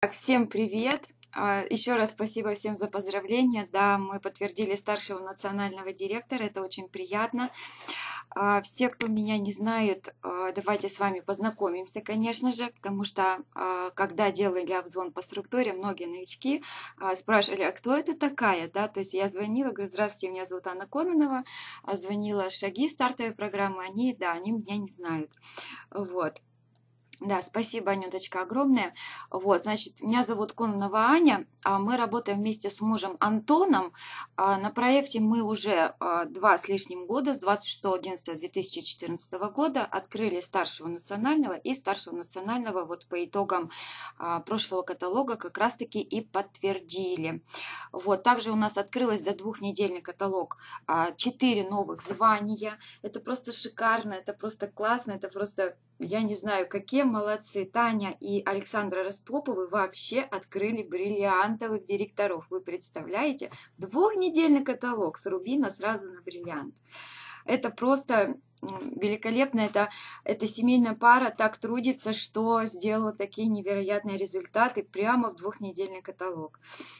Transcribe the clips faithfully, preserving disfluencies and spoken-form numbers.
Так, всем привет! А, Еще раз спасибо всем за поздравления. Да, мы подтвердили старшего национального директора, это очень приятно. А, Все, кто меня не знают, а, давайте с вами познакомимся, конечно же, потому что а, когда делали обзвон по структуре, многие новички а, спрашивали, а кто это такая, да, то есть я звонила, говорю, здравствуйте, меня зовут Анна Кононова, а звонила Шаги стартовой программы, они, да, они меня не знают, вот. Да, спасибо, Анюточка, огромное. Вот, значит, меня зовут Кононова Аня, а мы работаем вместе с мужем Антоном. А, На проекте мы уже а, два с лишним года, с двадцать шестого одиннадцатого две тысячи четырнадцатого года открыли старшего национального и старшего национального вот по итогам а, прошлого каталога как раз-таки и подтвердили. Вот, также у нас открылось за двухнедельный каталог а, четыре новых звания. Это просто шикарно, это просто классно, это просто... Я не знаю, какие молодцы. Таня и Александра Распоповы вообще открыли бриллиантовых директоров. Вы представляете? Двухнедельный каталог с рубина сразу на бриллиант. Это просто великолепно. Это, эта семейная пара так трудится, что сделала такие невероятные результаты прямо в двухнедельный каталог.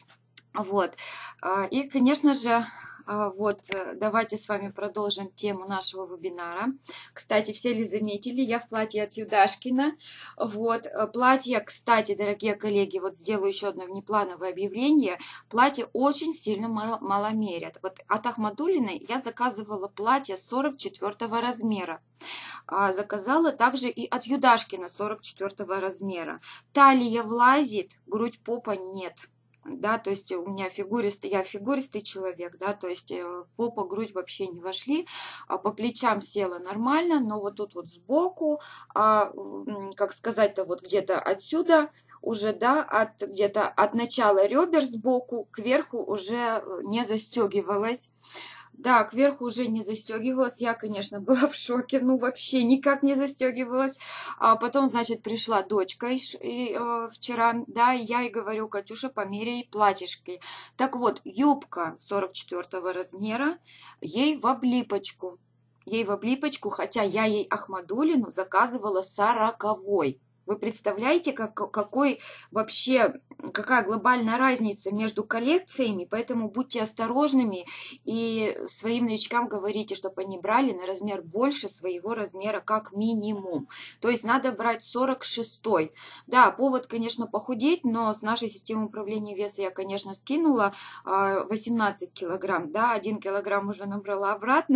Вот. И, конечно же, вот, давайте с вами продолжим тему нашего вебинара. Кстати, все ли заметили, я в платье от Юдашкина. Вот, платье, кстати, дорогие коллеги, вот сделаю еще одно внеплановое объявление. Платье очень сильно маломерят. Вот от Ахмадуллиной я заказывала платье сорок четвёртого размера. Заказала также и от Юдашкина сорок четвёртого размера. Талия влазит, грудь попа нет. Да, то есть у меня фигуристый, я фигуристый человек, да, то есть попа, грудь вообще не вошли, а по плечам села нормально, но вот тут вот сбоку, а, как сказать-то, вот где-то отсюда уже, да, от где-то от начала ребер сбоку кверху уже не застегивалась. Да, кверху уже не застегивалась. Я, конечно, была в шоке. Ну, вообще никак не застегивалась. А потом, значит, пришла дочка и, и, э, вчера, да, и я ей говорю, Катюша, померяй платьишки. Так вот, юбка сорок четвёртого размера, ей в облипочку. Ей в облипочку, хотя я ей Ахмадуллину заказывала сороковой. Вы представляете, как, какой вообще, какая глобальная разница между коллекциями, поэтому будьте осторожными и своим новичкам говорите, чтобы они брали на размер больше своего размера как минимум. То есть надо брать сорок шестой. Да, повод, конечно, похудеть, но с нашей системой управления веса я, конечно, скинула восемнадцать килограмм, да, один килограмм уже набрала обратно.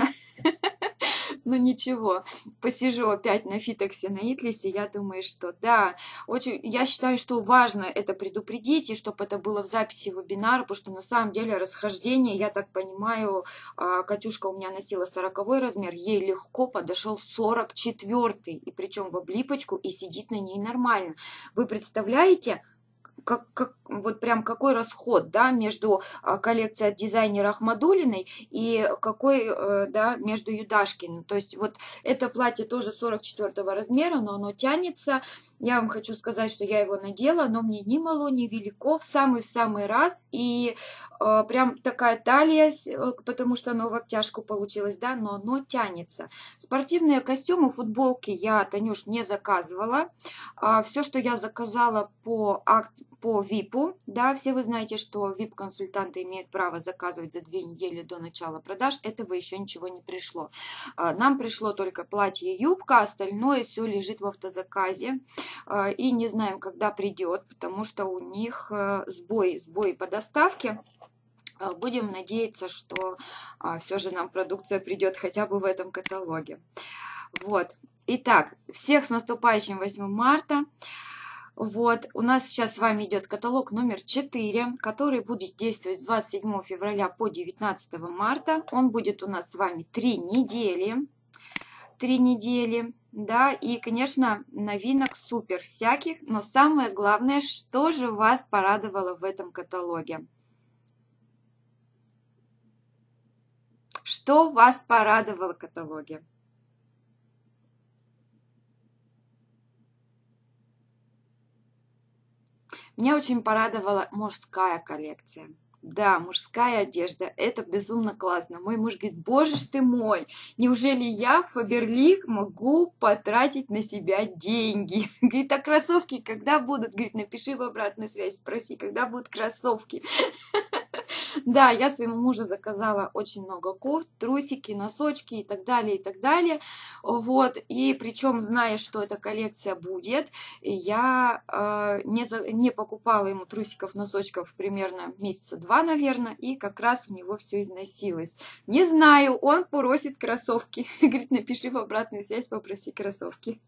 Ну ничего, посижу опять на фитоксе, на Итлисе, я думаю, что да, очень, я считаю, что важно это предупредить, и чтобы это было в записи вебинара, потому что на самом деле расхождение, я так понимаю, Катюшка у меня носила сороковой размер, ей легко подошел сорок четвёртый, и причем в облипочку, и сидит на ней нормально. Вы представляете? Как, как, вот прям какой расход, да, между коллекцией от дизайнера Ахмадуллиной и какой, да, между Юдашкиным. То есть вот это платье тоже сорок четвёртого размера, но оно тянется. Я вам хочу сказать, что я его надела, оно мне ни мало, ни велико, в самый-самый раз. И э, прям такая талия, потому что оно в обтяжку получилось, да, но оно тянется. Спортивные костюмы, футболки я, Танюш, не заказывала. А, все, что я заказала по акции, по випу, да, все вы знаете, что вип-консультанты имеют право заказывать за две недели до начала продаж, этого еще ничего не пришло. Нам пришло только платье и юбка, остальное все лежит в автозаказе, и не знаем, когда придет, потому что у них сбой, сбой по доставке. Будем надеяться, что все же нам продукция придет хотя бы в этом каталоге. Вот. Итак, всех с наступающим восьмым марта. Вот, у нас сейчас с вами идет каталог номер четыре, который будет действовать с двадцать седьмого февраля по девятнадцатого марта. Он будет у нас с вами три недели. Три недели, да, и, конечно, новинок супер всяких, но самое главное, что же вас порадовало в этом каталоге? Что вас порадовало в каталоге? Меня очень порадовала мужская коллекция. Да, мужская одежда, это безумно классно. Мой муж говорит, боже ж ты мой, неужели я в Фаберлик могу потратить на себя деньги? Говорит, а кроссовки когда будут? Говорит, напиши в обратную связь, спроси, когда будут кроссовки. Да, я своему мужу заказала очень много кофт, трусики, носочки и так далее, и так далее. Вот, и причем, зная, что эта коллекция будет, я э, не, за, не покупала ему трусиков, носочков примерно месяца два, наверное, и как раз у него все износилось. Не знаю, он просит кроссовки. Говорит, напиши в обратную связь, попроси кроссовки.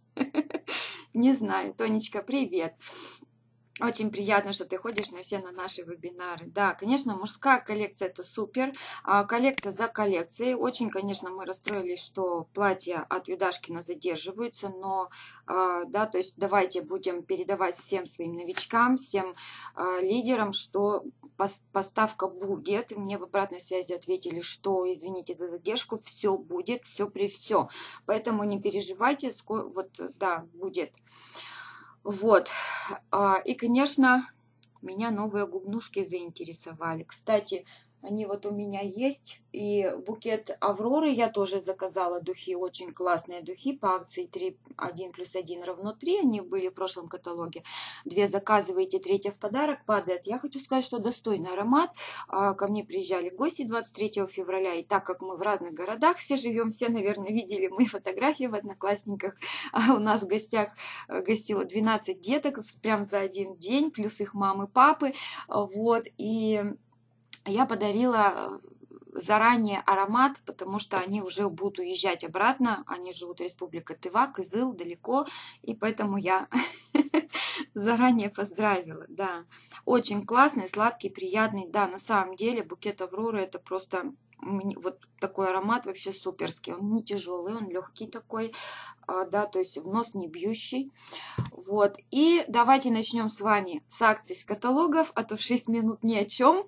Не знаю. Тонечка, привет. Очень приятно, что ты ходишь на все на наши вебинары. Да, конечно, мужская коллекция это супер. А, коллекция за коллекцией. Очень, конечно, мы расстроились, что платья от Юдашкина задерживаются, но, а, да, то есть давайте будем передавать всем своим новичкам, всем а, лидерам, что поставка будет. И мне в обратной связи ответили, что, извините за задержку, все будет, все при все. Поэтому не переживайте, скоро, вот, да, будет. Вот, и, конечно, меня новые губнушки заинтересовали. Кстати, они вот у меня есть. И букет Авроры я тоже заказала. Духи, очень классные духи по акции три, один плюс один равно три. Они были в прошлом каталоге. Две заказываете, третья в подарок падает. Я хочу сказать, что достойный аромат. Ко мне приезжали гости двадцать третьего февраля. И так как мы в разных городах все живем, все, наверное, видели мои фотографии в Одноклассниках. У нас в гостях гостило двенадцать деток прям за один день. Плюс их мамы, папы. Вот, и... Я подарила заранее аромат, потому что они уже будут уезжать обратно. Они живут в Республике Тыва, Кызыл, далеко. И поэтому я заранее поздравила. Да, очень классный, сладкий, приятный. Да, на самом деле букет Авроры это просто... Вот такой аромат вообще суперский. Он не тяжелый, он легкий такой. Да, то есть в нос не бьющий. Вот. И давайте начнем с вами с акций, с каталогов, а то в шесть минут ни о чем.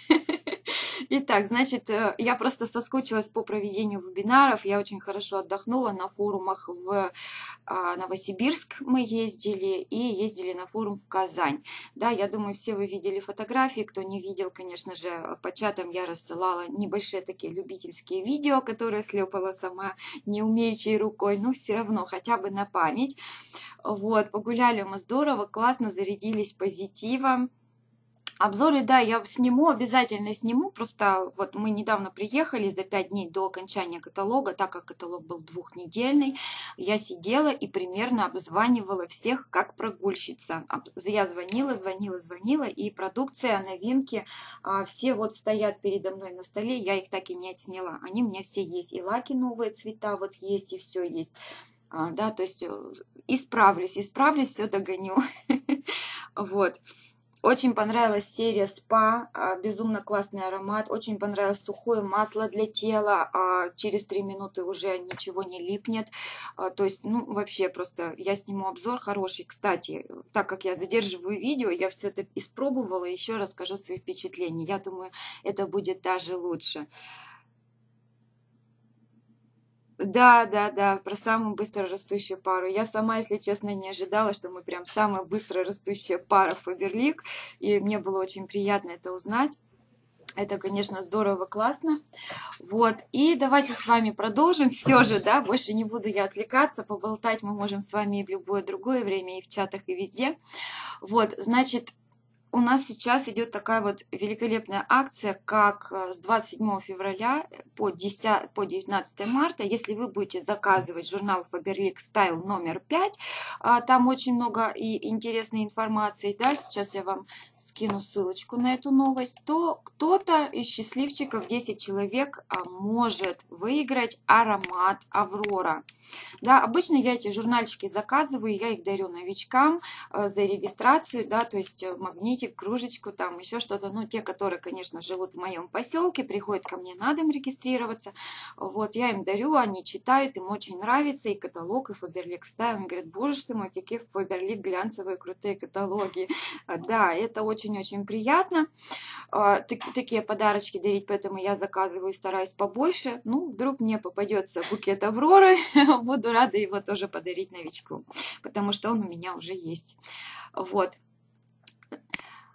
Итак, значит, я просто соскучилась по проведению вебинаров. Я очень хорошо отдохнула на форумах в Новосибирск. Мы ездили и ездили на форум в Казань. Да, я думаю, все вы видели фотографии. Кто не видел, конечно же, по чатам я рассылала небольшие такие любительские видео, которые слепала сама, не умеючей рукой, но все равно хотя бы на память. Вот, погуляли мы здорово, классно, зарядились позитивом. Обзоры, да, я сниму, обязательно сниму, просто вот мы недавно приехали за пять дней до окончания каталога, так как каталог был двухнедельный, я сидела и примерно обзванивала всех как прогульщица. Я звонила, звонила, звонила, и продукция, новинки, все вот стоят передо мной на столе, я их так и не отсняла, они у меня все есть, и лаки новые цвета вот есть, и все есть. Да, то есть исправлюсь, исправлюсь, все догоню. Вот. Очень понравилась серия спа, безумно классный аромат. Очень понравилось сухое масло для тела, через три минуты уже ничего не липнет. То есть, ну, вообще просто я сниму обзор хороший. Кстати, так как я задерживаю видео, я все это испробовала, еще расскажу свои впечатления. Я думаю, это будет даже лучше. Да, да, да, про самую быстро растущую пару. Я сама, если честно, не ожидала, что мы прям самая быстро растущая пара в Фаберлик. И мне было очень приятно это узнать. Это, конечно, здорово, классно. Вот, и давайте с вами продолжим. Все же, да, больше не буду я отвлекаться. Поболтать мы можем с вами и в любое другое время, и в чатах, и везде. Вот, значит... У нас сейчас идет такая вот великолепная акция, как с двадцать седьмого февраля по девятнадцатое марта. Если вы будете заказывать журнал Faberlic Style номер пять, там очень много и интересной информации, да, сейчас я вам скину ссылочку на эту новость, то кто-то из счастливчиков, десять человек, может выиграть аромат Аврора. Да, обычно я эти журнальчики заказываю, я их дарю новичкам за регистрацию, да, то есть магнитик, кружечку, там еще что-то, ну, те, которые, конечно, живут в моем поселке, приходят ко мне на дом регистрироваться, вот, я им дарю, они читают, им очень нравится, и каталог, и Faberlic Style, они говорят, боже ты мой, какие Faberlic глянцевые крутые каталоги, да, это очень-очень приятно, такие подарочки дарить, поэтому я заказываю, стараюсь побольше, ну, вдруг мне попадется букет Авроры, буду рада его тоже подарить новичку, потому что он у меня уже есть, вот.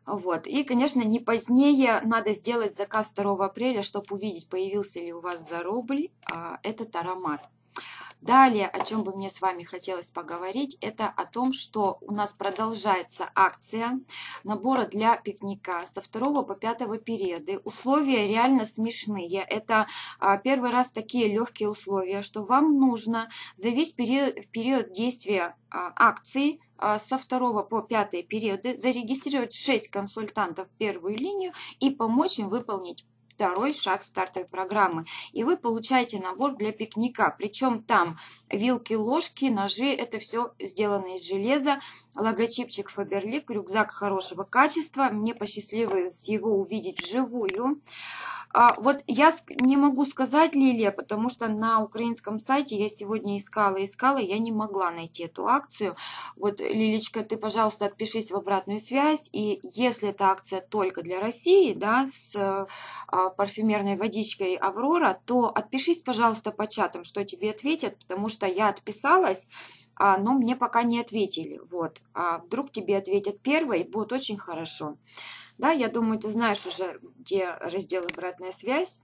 Вот. И, конечно, не позднее надо сделать заказ второго апреля, чтобы увидеть, появился ли у вас за рубль а, этот аромат. Далее, о чем бы мне с вами хотелось поговорить, это о том, что у нас продолжается акция набора для пикника со второго по пятого периоды. Условия реально смешные. Это а, первый раз такие легкие условия, что вам нужно за весь период, период действия а, акции а, со второго по пятый периоды зарегистрировать шесть консультантов в первую линию и помочь им выполнить второй шаг стартовой программы. И вы получаете набор для пикника. Причем там вилки, ложки, ножи. Это все сделано из железа. Логотипчик Faberlic. Рюкзак хорошего качества. Мне посчастливилось его увидеть вживую. А, вот я не могу сказать, Лилия, потому что на украинском сайте я сегодня искала, искала, я не могла найти эту акцию. Вот, Лилечка, ты, пожалуйста, отпишись в обратную связь. И если эта акция только для России, да, с а, парфюмерной водичкой Аврора, то отпишись, пожалуйста, по чатам, что тебе ответят, потому что я отписалась, а, но мне пока не ответили. Вот. А вдруг тебе ответят первой, будет очень хорошо. Да, я думаю, ты знаешь уже, где раздел «Обратная связь».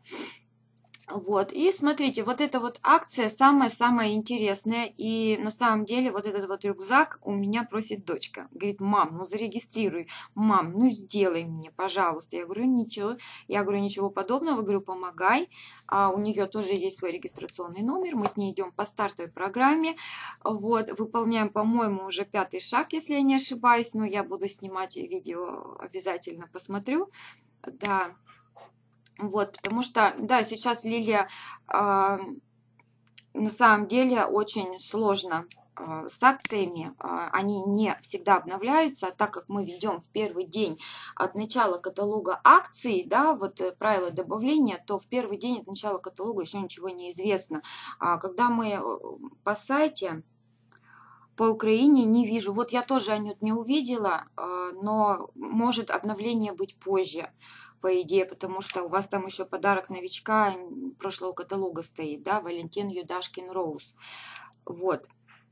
Вот, и смотрите, вот эта вот акция самая-самая интересная, и на самом деле вот этот вот рюкзак у меня просит дочка, говорит: мам, ну зарегистрируй, мам, ну сделай мне, пожалуйста. Я говорю, ничего, я говорю, ничего подобного, говорю, помогай, а у нее тоже есть свой регистрационный номер, мы с ней идем по стартовой программе, вот, выполняем, по-моему, уже пятый шаг, если я не ошибаюсь, но я буду снимать видео, обязательно посмотрю, да. Вот, потому что, да, сейчас, Лилия, э, на самом деле очень сложно э, с акциями. Э, они не всегда обновляются, а так как мы ведем в первый день от начала каталога акций, да, вот э, правила добавления, то в первый день от начала каталога еще ничего не известно. А когда мы по сайте... По Украине не вижу. Вот я тоже, Анют, не увидела, но может обновление быть позже, по идее, потому что у вас там еще подарок новичка прошлого каталога стоит, да, Валентин Юдашкин Роуз. Вот.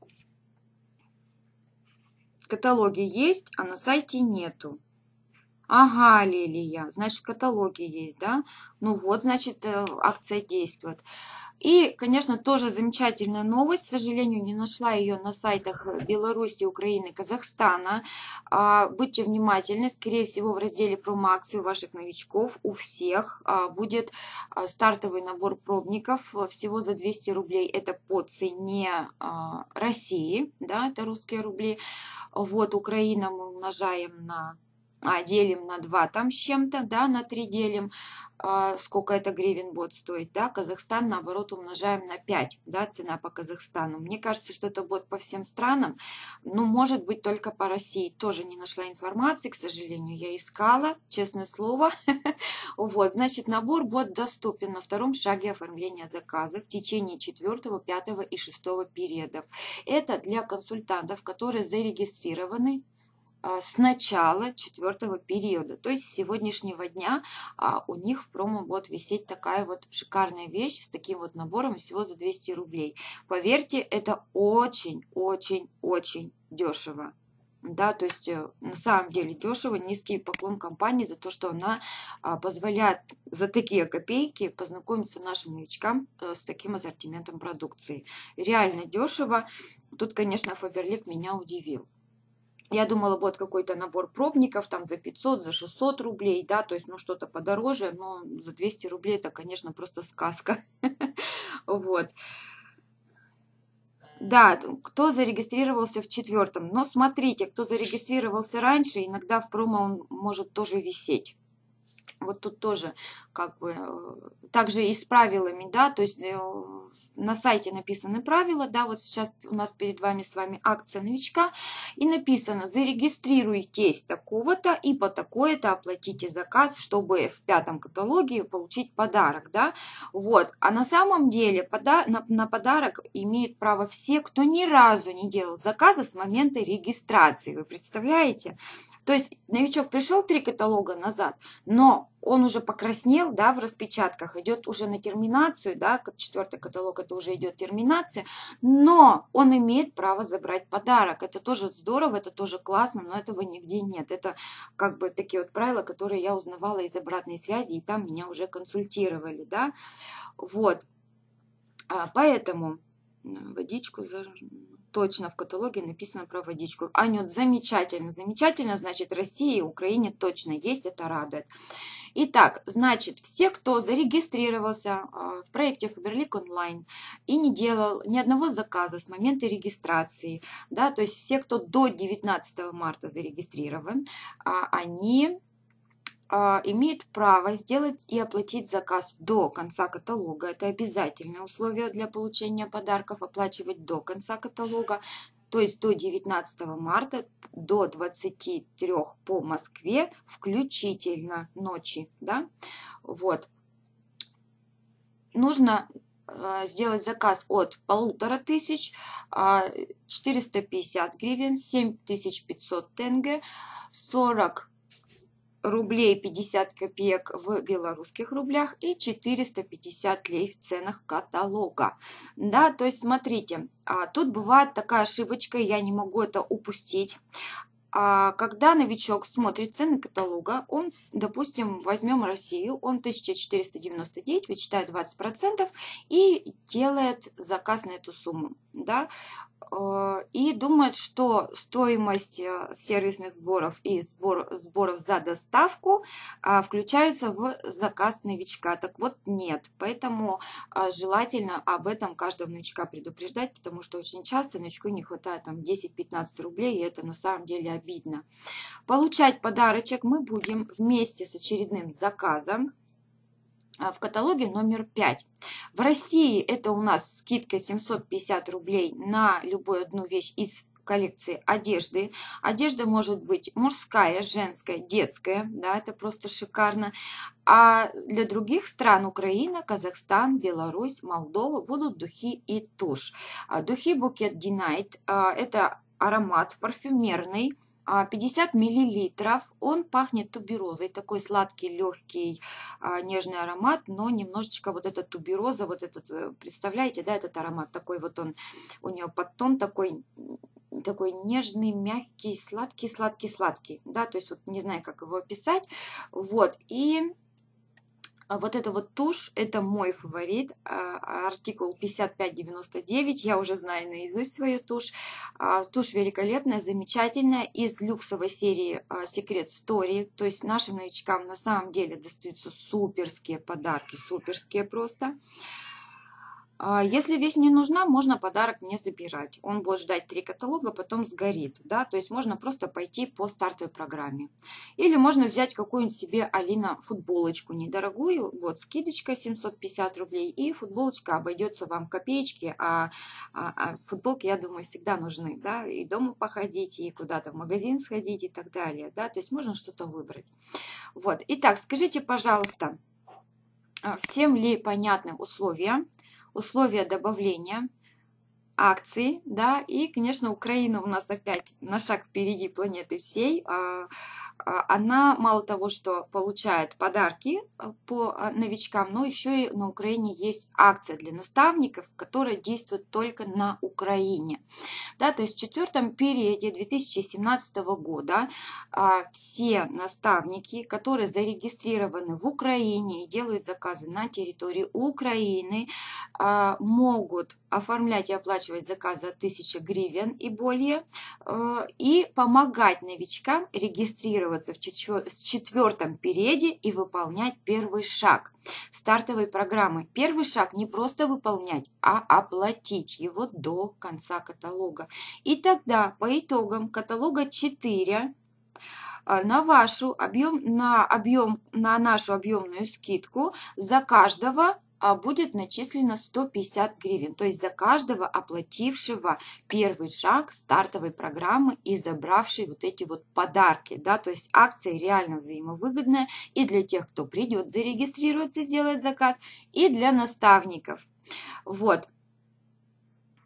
Каталоги есть, а на сайте нету. Ага, Лилия, значит, в каталоге есть, да? Ну вот, значит, акция действует. И, конечно, тоже замечательная новость. К сожалению, не нашла ее на сайтах Беларуси, Украины, Казахстана. Будьте внимательны. Скорее всего, в разделе промо-акций у ваших новичков, у всех, будет стартовый набор пробников всего за двести рублей. Это по цене России, да, это русские рубли. Вот, Украина мы умножаем на... А, делим на два там с чем-то, да, на три делим, а, сколько это гривен будет стоить, да, Казахстан, наоборот, умножаем на пять, да, цена по Казахстану. Мне кажется, что это будет по всем странам, но может быть только по России. Тоже не нашла информации, к сожалению, я искала, честное слово. Вот, значит, набор будет доступен на втором шаге оформления заказа в течение четвёртого, пятого и шестого периодов. Это для консультантов, которые зарегистрированы с начала четвертого периода, то есть с сегодняшнего дня а, у них в промо будет висеть такая вот шикарная вещь с таким вот набором всего за двести рублей. Поверьте, это очень-очень-очень дешево. Да, то есть на самом деле дешево, низкий поклон компании за то, что она а, позволяет за такие копейки познакомиться нашим новичкам а, с таким ассортиментом продукции. Реально дешево. Тут, конечно, Faberlic меня удивил. Я думала, будет какой-то набор пробников там за пятьсот, за шестьсот рублей, да, то есть, ну, что-то подороже, но за двести рублей это, конечно, просто сказка. Вот. Да, кто зарегистрировался в четвертом. Но смотрите, кто зарегистрировался раньше, иногда в промо он может тоже висеть. Вот тут тоже как бы также и с правилами, да, то есть на сайте написаны правила, да, вот сейчас у нас перед вами с вами акция новичка, и написано: зарегистрируйтесь такого-то и по такое-то оплатите заказ, чтобы в пятом каталоге получить подарок, да, вот, а на самом деле пода на, на подарок имеют право все, кто ни разу не делал заказа с момента регистрации, вы представляете? То есть новичок пришел три каталога назад, но он уже покраснел, да, в распечатках, идет уже на терминацию, да, четвертый каталог это уже идет терминация, но он имеет право забрать подарок. Это тоже здорово, это тоже классно, но этого нигде нет. Это как бы такие вот правила, которые я узнавала из обратной связи, и там меня уже консультировали, да, вот. Поэтому водичку точно в каталоге написано про водичку. Анют, замечательно, замечательно, значит, России и Украине точно есть, это радует. Итак, значит, все, кто зарегистрировался в проекте Faberlic онлайн и не делал ни одного заказа с момента регистрации, да, то есть все, кто до девятнадцатого марта зарегистрирован, они имеют право сделать и оплатить заказ до конца каталога. Это обязательное условие для получения подарков, оплачивать до конца каталога, то есть до девятнадцатого марта, до двадцати трёх по Москве, включительно ночи. Да? Вот. Нужно сделать заказ от полутора тысяч, четыреста пятьдесят гривен, семь тысяч пятьсот тенге, сорок рублей пятьдесят копеек в белорусских рублях и четыреста пятьдесят лей в ценах каталога. Да, то есть смотрите, тут бывает такая ошибочка, я не могу это упустить. Когда новичок смотрит цены каталога, он, допустим, возьмем Россию, он тысяча четыреста девяносто девять, вычитает двадцать процентов и делает заказ на эту сумму. Да? И думает, что стоимость сервисных сборов и сбор, сборов за доставку включаются в заказ новичка. Так вот, нет. Поэтому желательно об этом каждого новичка предупреждать, потому что очень часто новичку не хватает там десять-пятнадцать рублей, и это на самом деле обидно. Получать подарочек мы будем вместе с очередным заказом в каталоге номер пять. В России это у нас скидка семьсот пятьдесят рублей на любую одну вещь из коллекции одежды. Одежда может быть мужская, женская, детская, да, это просто шикарно. А для других стран, Украина, Казахстан, Беларусь, Молдова, будут духи и тушь. Духи Bouquet de Night – это аромат парфюмерный, пятьдесят миллилитров, он пахнет туберозой, такой сладкий, легкий, нежный аромат, но немножечко вот эта тубероза, вот этот, представляете, да, этот аромат, такой вот он, у нее подтон такой, такой нежный, мягкий, сладкий, сладкий, сладкий, да, то есть вот не знаю, как его описать, вот, и вот эта вот тушь, это мой фаворит, артикул пятьдесят пять девяносто девять, я уже знаю наизусть свою тушь. Тушь великолепная, замечательная, из люксовой серии Secret Story, то есть нашим новичкам на самом деле достаются суперские подарки, суперские просто. Если вещь не нужна, можно подарок не забирать. Он будет ждать три каталога, потом сгорит. Да? То есть можно просто пойти по стартовой программе. Или можно взять какую-нибудь себе, Алина, футболочку недорогую. Вот скидочка семьсот пятьдесят рублей. И футболочка обойдется вам в копеечки. А, а, а футболки, я думаю, всегда нужны. Да? И дома походить, и куда-то в магазин сходить и так далее. Да? То есть можно что-то выбрать. Вот. Итак, скажите, пожалуйста, всем ли понятны условия? Условия добавления, акции, да, и, конечно, Украина у нас опять на шаг впереди планеты всей. Она мало того, что получает подарки по новичкам, но еще и на Украине есть акция для наставников, которая действует только на Украине. Да, то есть в четвертом периоде две тысячи семнадцатого года все наставники, которые зарегистрированы в Украине и делают заказы на территории Украины, могут оформлять и оплачивать заказы от тысячи гривен и более, и помогать новичкам регистрироваться в четвертом периоде и выполнять первый шаг стартовой программы. Первый шаг не просто выполнять, а оплатить его до конца каталога. И тогда по итогам каталога четыре на вашу объем, на объем, на нашу объемную скидку за каждого будет начислено сто пятьдесят гривен, то есть за каждого оплатившего первый шаг стартовой программы и забравший вот эти вот подарки, да, то есть акция реально взаимовыгодная и для тех, кто придет зарегистрироваться, сделать заказ, и для наставников. Вот.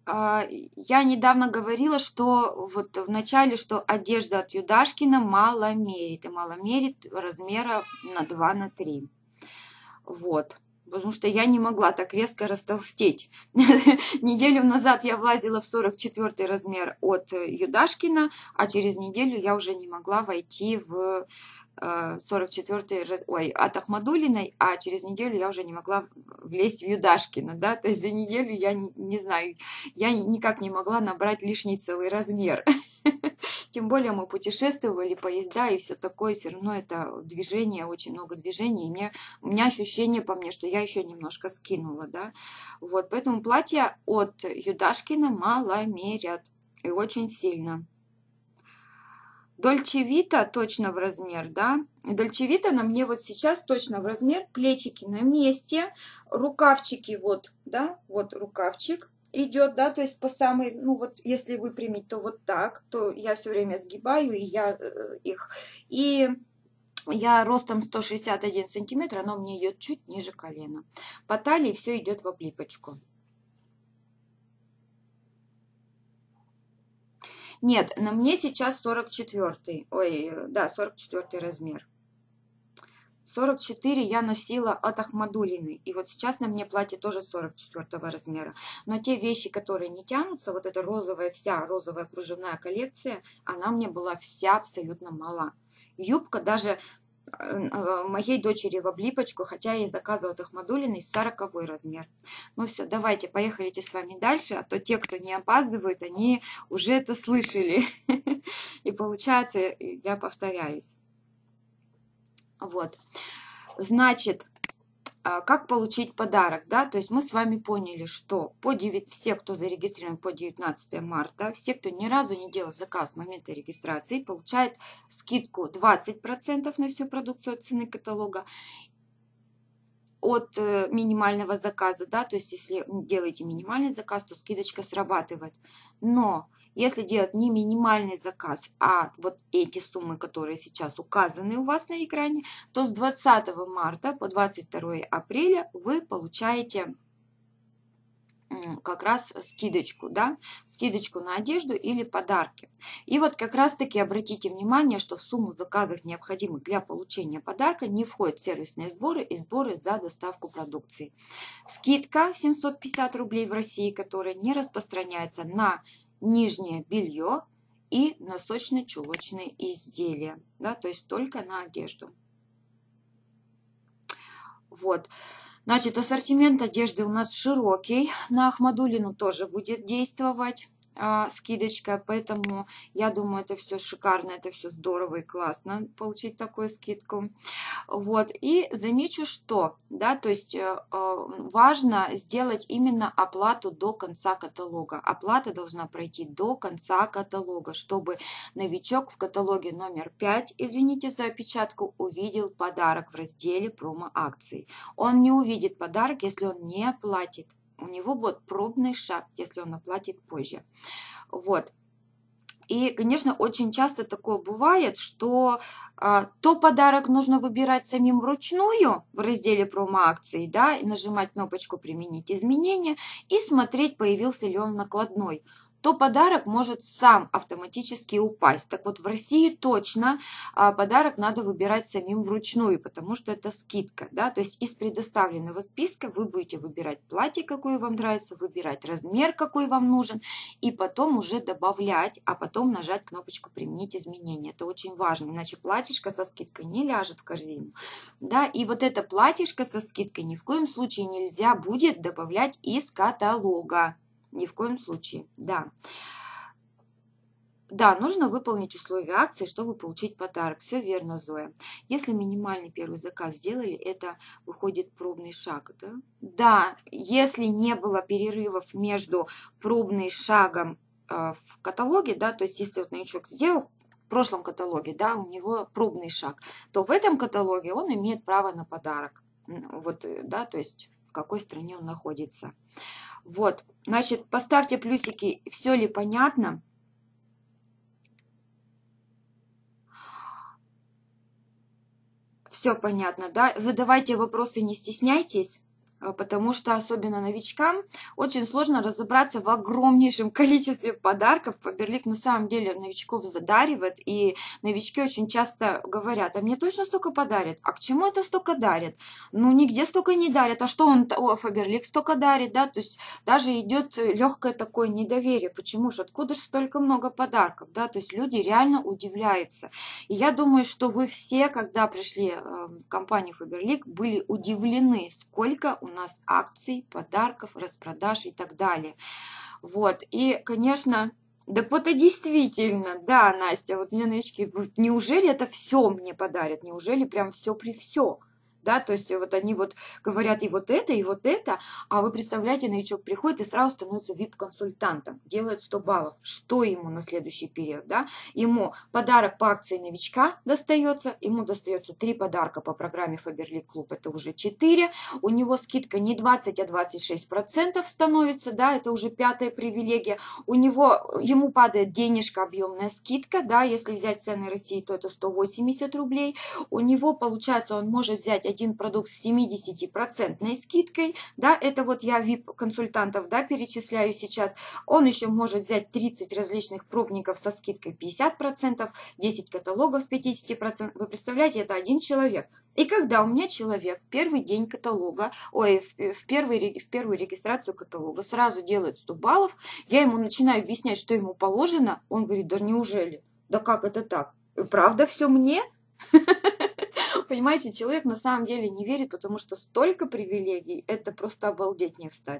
А, Я недавно говорила, что вот в начале, что одежда от Юдашкина мало мерит. И мало мерит размера на два на три. Вот. Потому что я не могла так резко растолстеть. Неделю назад я влазила в сорок четвёртый размер от Юдашкина, а через неделю я уже не могла войти в сорок четвёртый, ой, от Ахмадулиной, а через неделю я уже не могла влезть в Юдашкина, да, то есть за неделю я не, не знаю, я никак не могла набрать лишний целый размер. Тем более мы путешествовали, поезда и все такое, все равно это движение, очень много движений, и мне, у меня ощущение по мне, что я еще немножко скинула, да, вот, поэтому платья от Юдашкина мало мерят, и очень сильно. Дольче Вита точно в размер, да. Дольче Вита на мне вот сейчас точно в размер. Плечики на месте. Рукавчики вот, да, вот рукавчик идет, да, то есть по самой, ну вот если выпрямить, то вот так, то я все время сгибаю, и я э, их, и я ростом сто шестьдесят один сантиметр, оно мне идет чуть ниже колена. По талии все идет в облипочку. Нет, на мне сейчас сорок четвёртый, ой, да, сорок четвёртый размер. сорок четыре я носила от Ахмадулиной. И вот сейчас на мне платье тоже сорок четвёртого размера. Но те вещи, которые не тянутся, вот эта розовая, вся розовая кружевная коллекция, она мне была вся абсолютно мала. Юбка даже моей дочери в облипочку, хотя я ей заказывала от Ахмадулиной сороковой размер. Ну все, давайте, поехали с вами дальше, а то те, кто не опаздывают, они уже это слышали. И получается, я повторяюсь. Вот, значит, как получить подарок, да, то есть мы с вами поняли, что по девять, все, кто зарегистрирован по девятнадцатое марта, все, кто ни разу не делал заказ с момента регистрации, получают скидку двадцать процентов на всю продукцию от цены каталога от минимального заказа, да, то есть если делаете минимальный заказ, то скидочка срабатывает, но если делать не минимальный заказ, а вот эти суммы, которые сейчас указаны у вас на экране, то с двадцатого марта по двадцать второе апреля вы получаете как раз скидочку, да, скидочку на одежду или подарки. И вот как раз таки обратите внимание, что в сумму заказов, необходимых для получения подарка, не входят сервисные сборы и сборы за доставку продукции. Скидка семьсот пятьдесят рублей в России, которая не распространяется на нижнее белье и носочно-чулочные изделия, да, то есть только на одежду. Вот. Значит, ассортимент одежды у нас широкий. На Ахмадулину тоже будет действовать а, скидочка, поэтому я думаю, это все шикарно, это все здорово и классно получить такую скидку. Вот, и замечу, что, да, то есть э, важно сделать именно оплату до конца каталога. Оплата должна пройти до конца каталога, чтобы новичок в каталоге номер пять, извините за опечатку, увидел подарок в разделе промо-акций. Он не увидит подарок, если он не оплатит. У него будет пробный шаг, если он оплатит позже. Вот. И, конечно, очень часто такое бывает, что а, то подарок нужно выбирать самим вручную в разделе промо-акции, да, и нажимать кнопочку «Применить изменения» и смотреть, появился ли он накладной. То подарок может сам автоматически упасть. Так вот, в России точно а, подарок надо выбирать самим вручную, потому что это скидка, да, то есть из предоставленного списка вы будете выбирать платье, какое вам нравится, выбирать размер, какой вам нужен, и потом уже добавлять, а потом нажать кнопочку «Применить изменения». Это очень важно, иначе платьишко со скидкой не ляжет в корзину, да, и вот это платьишко со скидкой ни в коем случае нельзя будет добавлять из каталога. Ни в коем случае, да. Да, нужно выполнить условия акции, чтобы получить подарок. Все верно, Зоя. Если минимальный первый заказ сделали, это выходит пробный шаг, да? Да, если не было перерывов между пробным шагом э, в каталоге, да, то есть если вот новичок сделал в прошлом каталоге, да, у него пробный шаг, то в этом каталоге он имеет право на подарок. Вот, да, то есть в какой стране он находится. Вот, значит, поставьте плюсики, все ли понятно. Все понятно, да? Задавайте вопросы, не стесняйтесь. потому что особенно новичкам очень сложно разобраться в огромнейшем количестве подарков. Faberlic на самом деле новичков задаривает, и новички очень часто говорят: а мне точно столько подарят? А к чему это столько дарят? Ну, нигде столько не дарят. А что он, о, Faberlic столько дарит, да? То есть даже идет легкое такое недоверие. Почему же? Откуда же столько много подарков, да? То есть люди реально удивляются. И я думаю, что вы все, когда пришли в компанию Faberlic, были удивлены, сколько у нас акций, подарков, распродаж и так далее. Вот, и, конечно, так вот и действительно, да, Настя, вот мне новички, неужели это все мне подарят, неужели прям все при все? Да, то есть вот они вот говорят и вот это, и вот это, а вы представляете, новичок приходит и сразу становится вип-консультантом, делает сто баллов. Что ему на следующий период, да? Ему подарок по акции новичка достается, ему достается три подарка по программе Faberlic Club, это уже четыре, у него скидка не двадцать, а двадцать шесть процентов становится, да, это уже пятая привилегия, у него, ему падает денежка, объемная скидка, да, если взять цены России, то это сто восемьдесят рублей, у него, получается, он может взять один продукт с семидесятипроцентной скидкой, да, это вот я вип-консультантов, да, перечисляю сейчас, он еще может взять тридцать различных пробников со скидкой пятьдесят процентов, десять каталогов с пятьдесят процентов, вы представляете, это один человек. И когда у меня человек первый день каталога, ой, в, в, первый, в первую регистрацию каталога сразу делает сто баллов, я ему начинаю объяснять, что ему положено, он говорит: да неужели? Да как это так? Правда все мне? Понимаете, человек на самом деле не верит, потому что столько привилегий, это просто обалдеть не встать.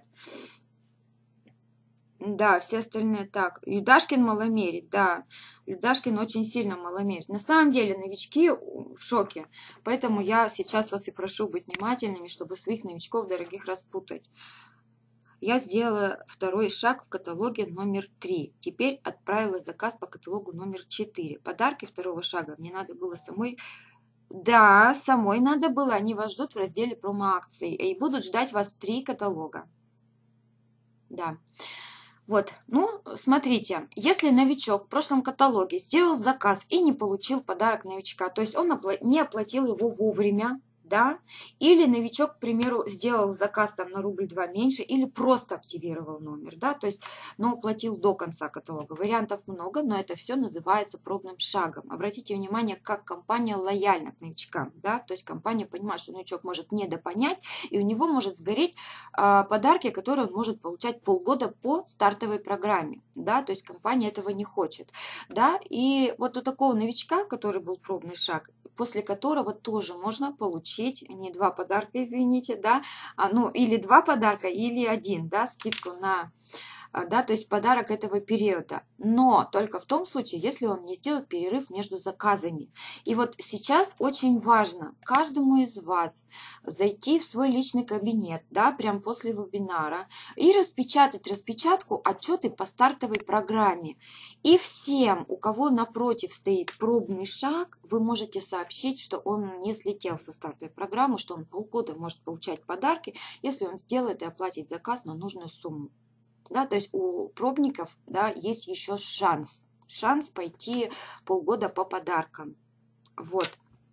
Да, все остальные так. Юдашкин маломерит, да. Юдашкин очень сильно маломерит. На самом деле новички в шоке. Поэтому я сейчас вас и прошу быть внимательными, чтобы своих новичков дорогих распутать. Я сделала второй шаг в каталоге номер три. Теперь отправила заказ по каталогу номер четыре. Подарки второго шага мне надо было самой... Да, самой надо было. Они вас ждут в разделе промо-акций. И будут ждать вас три каталога. Да. Вот, ну, смотрите, если новичок в прошлом каталоге сделал заказ и не получил подарок новичка, то есть он не оплатил его вовремя, да, или новичок, к примеру, сделал заказ там на рубль-два меньше, или просто активировал номер, да, то есть, но уплатил до конца каталога. Вариантов много, но это все называется пробным шагом. Обратите внимание, как компания лояльна к новичкам, да, то есть компания понимает, что новичок может недопонять, и у него может сгореть а, подарки, которые он может получать полгода по стартовой программе, да, то есть компания этого не хочет, да, и вот у такого новичка, который был пробный шаг, после которого тоже можно получить не два подарка, извините, да, а, ну или два подарка, или один, да, скидку на, да, то есть подарок этого периода, но только в том случае, если он не сделает перерыв между заказами. И вот сейчас очень важно каждому из вас зайти в свой личный кабинет, да, прям после вебинара и распечатать распечатку отчеты по стартовой программе. И всем, у кого напротив стоит пробный шаг, вы можете сообщить, что он не слетел со стартовой программы, что он полгода может получать подарки, если он сделает и оплатит заказ на нужную сумму. Да, то есть у пробников, да, есть еще шанс, шанс пойти полгода по подаркам. Вот.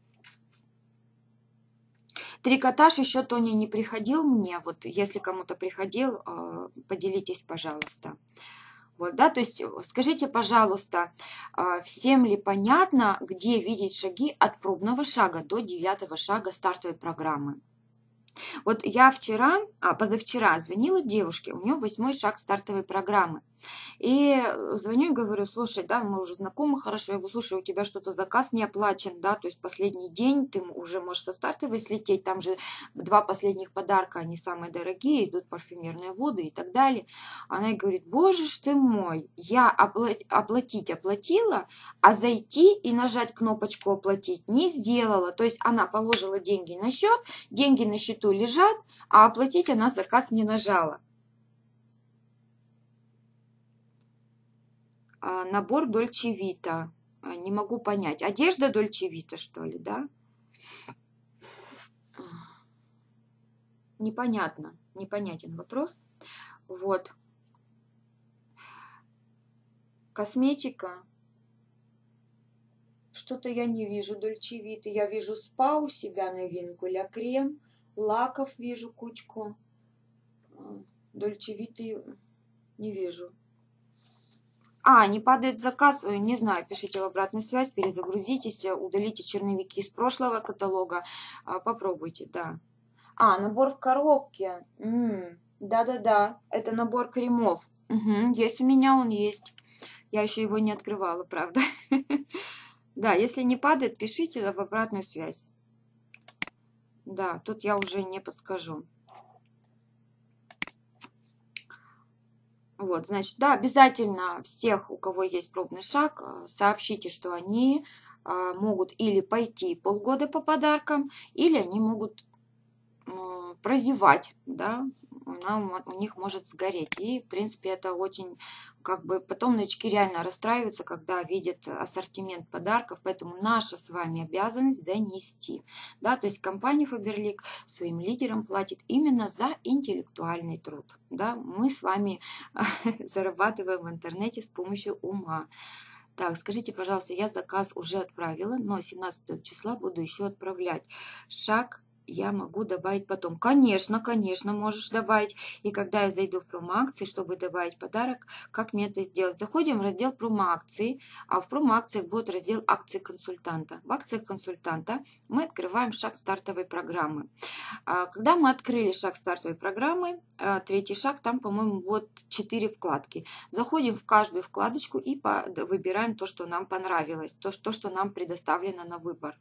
Трикотаж еще, Тоня, не приходил мне. Вот если кому-то приходил, поделитесь, пожалуйста. Вот, да, то есть скажите, пожалуйста, всем ли понятно, где видеть шаги от пробного шага до девятого шага стартовой программы? Вот я вчера, а позавчера звонила девушке, у нее восьмой шаг стартовой программы. И звоню и говорю: слушай, да, мы уже знакомы хорошо. Я говорю: слушай, у тебя что-то заказ не оплачен, да, то есть последний день ты уже можешь со стартовой слететь, там же два последних подарка, они самые дорогие, идут парфюмерные воды и так далее. Она и говорит: боже ж ты мой, я оплатить, оплатить оплатила, а зайти и нажать кнопочку оплатить не сделала. То есть она положила деньги на счет, деньги на счету лежат, а оплатить она заказ не нажала. Набор Дольче Вита. Не могу понять. Одежда Дольче Вита, что ли, да? Непонятно. Непонятен вопрос. Вот. Косметика. Что-то я не вижу Дольче Вита. Я вижу спа у себя, новинку, Ля Крем. Лаков вижу кучку. Дольче Виты не вижу. А, не падает заказ, не знаю, пишите в обратную связь, перезагрузитесь, удалите черновики из прошлого каталога, попробуйте, да. А, набор в коробке. Да-да-да, это набор кремов. Угу, есть у меня, он есть. Я еще его не открывала, правда. Да, если не падает, пишите в обратную связь. Да, тут я уже не подскажу. Вот, значит, да, обязательно всех, у кого есть пробный шаг, сообщите, что они могут или пойти полгода по подаркам, или они могут прозевать, да, она, у них может сгореть. И, в принципе, это очень, как бы, потом новички реально расстраиваются, когда видят ассортимент подарков, поэтому наша с вами обязанность донести, да, то есть компания Faberlic своим лидерам платит именно за интеллектуальный труд, да, мы с вами зарабатываем в интернете с помощью ума. Так, скажите, пожалуйста, я заказ уже отправила, но семнадцатого числа буду еще отправлять. Шаг я могу добавить потом. Конечно, конечно, можешь добавить. И когда я зайду в промо-акции, чтобы добавить подарок, как мне это сделать? Заходим в раздел промо-акции, а в промо-акциях будет раздел акции консультанта. В акциях консультанта мы открываем шаг стартовой программы. Когда мы открыли шаг стартовой программы, третий шаг, там, по-моему, вот четыре вкладки. Заходим в каждую вкладочку и выбираем то, что нам понравилось, то, что нам предоставлено на выбор.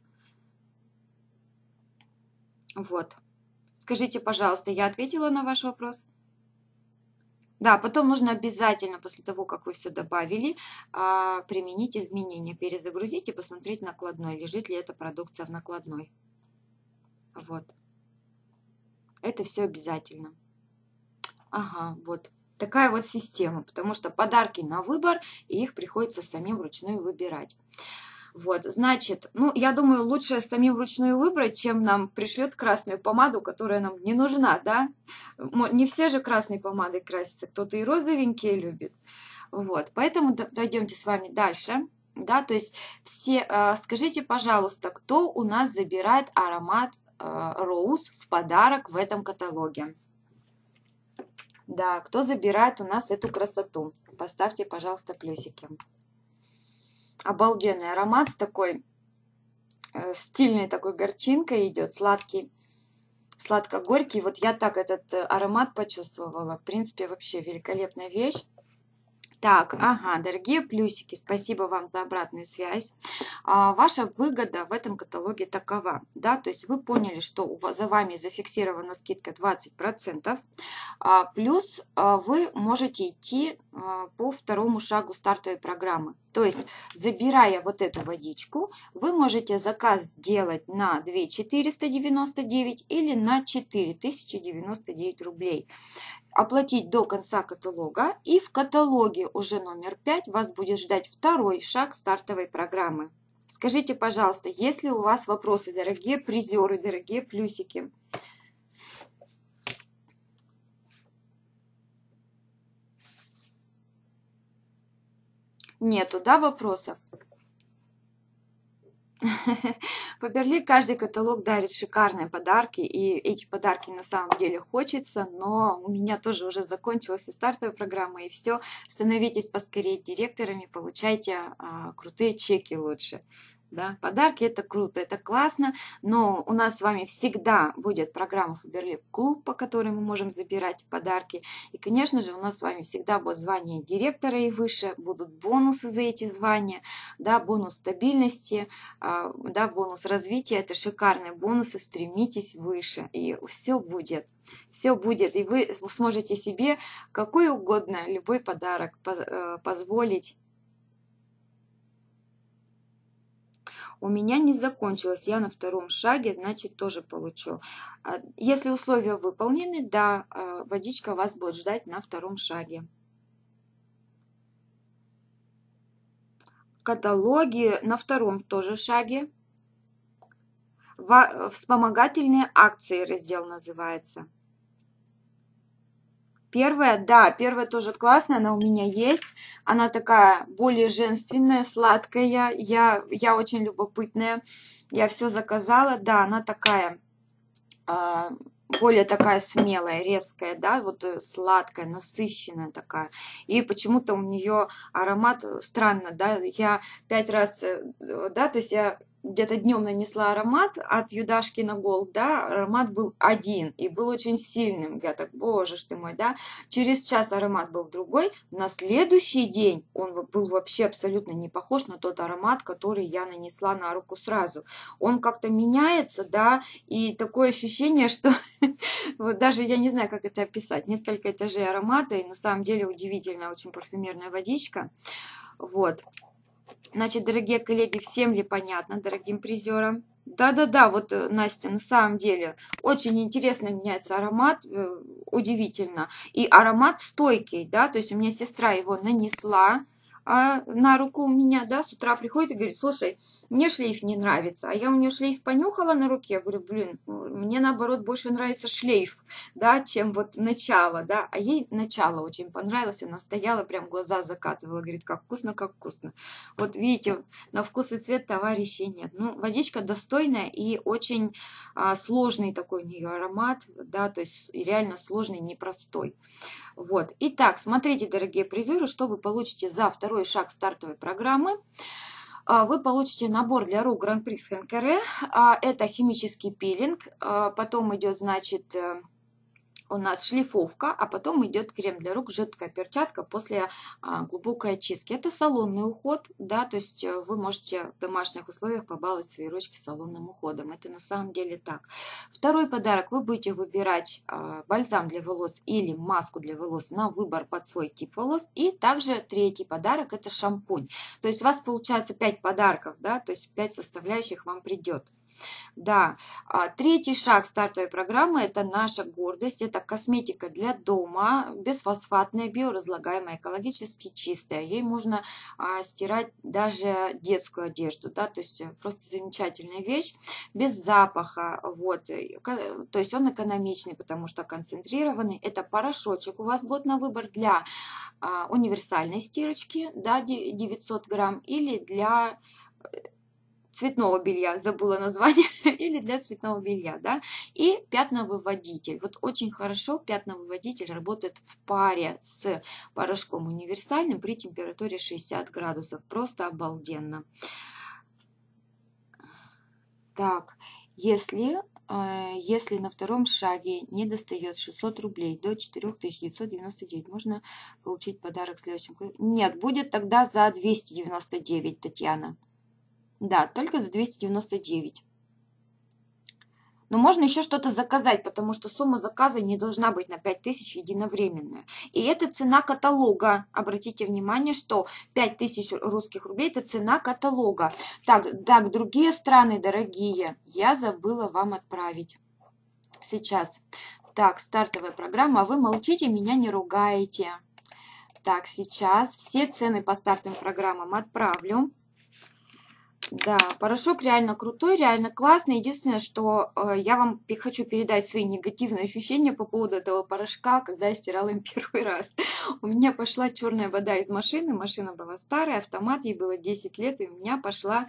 Вот. Скажите, пожалуйста, я ответила на ваш вопрос? Да, потом нужно обязательно, после того, как вы все добавили, применить изменения, перезагрузить и посмотреть накладной, лежит ли эта продукция в накладной. Вот. Это все обязательно. Ага, вот. Такая вот система, потому что подарки на выбор, и их приходится самим вручную выбирать. Вот, значит, ну, я думаю, лучше самим вручную выбрать, чем нам пришлет красную помаду, которая нам не нужна, да? Не все же красной помадой красятся, кто-то и розовенькие любит. Вот, поэтому дойдемте с вами дальше, да, то есть все, скажите, пожалуйста, кто у нас забирает аромат Rose в подарок в этом каталоге? Да, кто забирает у нас эту красоту? Поставьте, пожалуйста, плюсики. Обалденный аромат с такой э, стильной такой горчинкой идет, сладкий, сладко-горький. Вот я так этот аромат почувствовала. В принципе, вообще великолепная вещь. Так, ага, дорогие плюсики, спасибо вам за обратную связь. А, ваша выгода в этом каталоге такова, да, то есть вы поняли, что у вас, за вами зафиксирована скидка двадцать процентов, а, плюс а, вы можете идти а, по второму шагу стартовой программы. То есть, забирая вот эту водичку, вы можете заказ сделать на две тысячи четыреста девяносто девять или на четыре тысячи девяносто девять рублей. Оплатить до конца каталога, и в каталоге уже номер пять вас будет ждать второй шаг стартовой программы. Скажите, пожалуйста, есть ли у вас вопросы, дорогие призеры, дорогие плюсики? Нету, да, вопросов? Faberlic каждый каталог дарит шикарные подарки, и эти подарки на самом деле хочется, но у меня тоже уже закончилась и стартовая программа, и все. Становитесь поскорее директорами, получайте а, крутые чеки лучше. Да? Подарки это круто, это классно, но у нас с вами всегда будет программа Faberlic Клуб, по которой мы можем забирать подарки. И, конечно же, у нас с вами всегда будет звание директора и выше, будут бонусы за эти звания, да, бонус стабильности, да, бонус развития. Это шикарные бонусы, стремитесь выше, и все будет. Все будет, и вы сможете себе какой угодно, любой подарок позволить. У меня не закончилось, я на втором шаге, значит, тоже получу. Если условия выполнены, да, водичка вас будет ждать на втором шаге. Каталоги на втором тоже шаге. Вспомогательные акции раздел называется. Первая, да, первая тоже классная, она у меня есть. Она такая более женственная, сладкая. Я, я очень любопытная. Я все заказала. Да, она такая более такая смелая, резкая, да, вот сладкая, насыщенная такая. И почему-то у нее аромат странно, да, я пять раз, да, то есть я где-то днем нанесла аромат от Юдашкина Голд, да, аромат был один и был очень сильным. Я так, боже ж ты мой, да. Через час аромат был другой. На следующий день он был вообще абсолютно не похож на тот аромат, который я нанесла на руку сразу. Он как-то меняется, да, и такое ощущение, что вот даже я не знаю, как это описать. Несколько этажей аромата, и на самом деле удивительная, очень парфюмерная водичка. Вот. Значит, дорогие коллеги, всем ли понятно, дорогим призерам? Да-да-да, вот, Настя, на самом деле, очень интересно меняется аромат, удивительно. И аромат стойкий, да, то есть у меня сестра его нанесла а, на руку у меня, да, с утра приходит и говорит, слушай, мне шлейф не нравится. А я у нее шлейф понюхала на руке, я говорю, блин, мне наоборот больше нравится шлейф, да, чем вот начало, да. А ей начало очень понравилось, она стояла, прям глаза закатывала, говорит, как вкусно, как вкусно. Вот видите, на вкус и цвет товарищей нет. Ну, водичка достойная и очень а, сложный такой у нее аромат, да, то есть реально сложный, непростой. Вот. Итак, смотрите, дорогие призеры, что вы получите за второй шаг стартовой программы. Вы получите набор для рук Гран-при Хенкере. Это химический пилинг. Потом идет, значит, у нас шлифовка, а потом идет крем для рук, жидкая перчатка после а, глубокой очистки. Это салонный уход, да, то есть вы можете в домашних условиях побаловать свои ручки салонным уходом. Это на самом деле так. Второй подарок. Вы будете выбирать а, бальзам для волос или маску для волос на выбор под свой тип волос. И также третий подарок – это шампунь. То есть у вас получается пять подарков, да, то есть пять составляющих вам придет. Да, третий шаг стартовой программы – это наша гордость, это косметика для дома, бесфосфатная, биоразлагаемая, экологически чистая. Ей можно а, стирать даже детскую одежду, да, то есть просто замечательная вещь, без запаха, вот, то есть он экономичный, потому что концентрированный. Это порошочек у вас будет на выбор для а, универсальной стирочки, да, девятьсот грамм, или для цветного белья, забыла название, или для цветного белья, да, и пятновыводитель. Вот очень хорошо пятновыводитель работает в паре с порошком универсальным при температуре шестьдесят градусов, просто обалденно. Так, если... Если на втором шаге не достает шестьсот рублей до четырёх тысяч девятьсот девяносто девять, можно получить подарок в следующем. Нет, будет тогда за двести девяносто девять, Татьяна. Да, только за двести девяносто девять. Но можно еще что-то заказать, потому что сумма заказа не должна быть на пять тысяч единовременная. И это цена каталога. Обратите внимание, что пять тысяч русских рублей – это цена каталога. Так, так, другие страны, дорогие, я забыла вам отправить. Сейчас. Так, стартовая программа. А вы молчите, меня не ругаете. Так, сейчас все цены по стартовым программам отправлю. Да, порошок реально крутой, реально классный. Единственное, что э, я вам хочу передать свои негативные ощущения по поводу этого порошка, когда я стирала им первый раз. У меня пошла черная вода из машины. Машина была старая, автомат, ей было десять лет, и у меня пошла...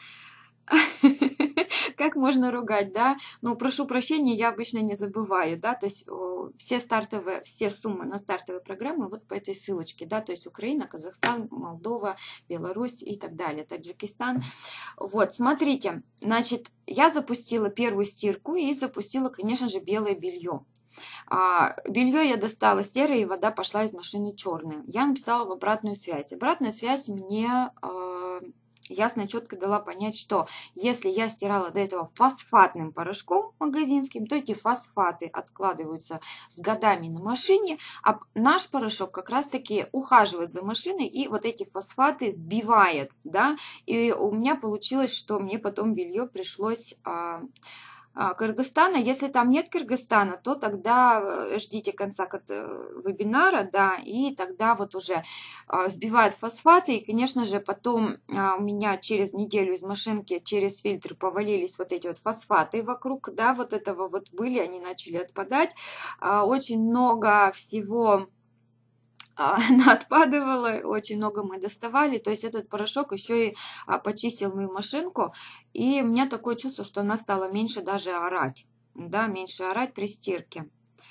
Как можно ругать, да? Ну, прошу прощения, я обычно не забываю, да, то есть все стартовые, все суммы на стартовые программы вот по этой ссылочке, да, то есть Украина, Казахстан, Молдова, Беларусь и так далее, Таджикистан. Вот, смотрите, значит, я запустила первую стирку и запустила, конечно же, белое белье. А, белье я достала серое, и вода пошла из машины черная. Я написала в обратную связь. Обратная связь мне... Э, ясно и четко дала понять, что если я стирала до этого фосфатным порошком магазинским, то эти фосфаты откладываются с годами на машине, а наш порошок как раз таки ухаживает за машиной и вот эти фосфаты сбивает, да, и у меня получилось, что мне потом белье пришлось... Кыргызстана. Если там нет Кыргызстана, то тогда ждите конца вебинара, да, и тогда вот уже сбивают фосфаты, и, конечно же, потом у меня через неделю из машинки через фильтр повалились вот эти вот фосфаты вокруг, да, вот этого вот были, они начали отпадать. Очень много всего отпадывала, очень много мы доставали, то есть этот порошок еще и почистил мою машинку, и у меня такое чувство, что она стала меньше даже орать. да, меньше орать при стирке.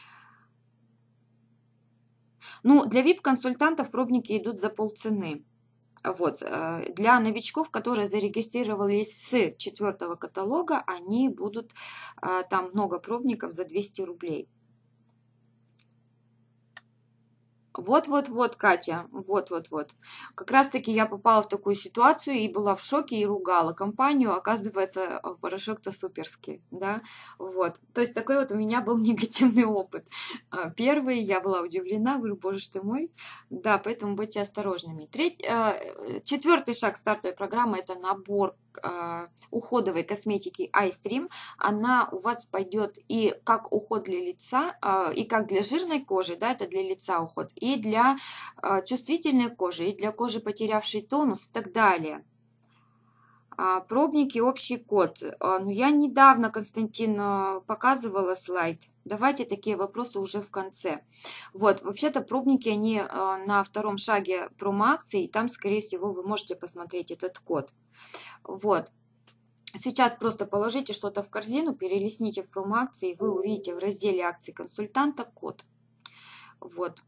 Ну, для вип-консультантов пробники идут за полцены. Вот. э, Для новичков, которые зарегистрировались с четвертого каталога, они будут, а, там много пробников за двести рублей. Вот-вот-вот, Катя, вот-вот-вот. Как раз-таки я попала в такую ситуацию и была в шоке и ругала компанию. Оказывается, а, порошок-то суперский, да. Вот. То есть такой вот у меня был негативный опыт. А, Первый, я была удивлена, говорю, боже ж ты мой. Да, поэтому будьте осторожными. Треть, а, э, четвертый шаг стартовой программы – это набор а, уходовой косметики iStream. Она у вас пойдет и как уход для лица, а, и как для жирной кожи, да, это для лица уход, и для а, чувствительной кожи, и для кожи, потерявшей тонус и так далее. А, Пробники, общий код. А, Ну, я недавно, Константин, а, показывала слайд. Давайте такие вопросы уже в конце. Вот, вообще-то пробники, они а, на втором шаге промо-акции, и там, скорее всего, вы можете посмотреть этот код. Вот. Сейчас просто положите что-то в корзину, перелистните в промо-акции, и вы увидите в разделе акций консультанта код. Вот.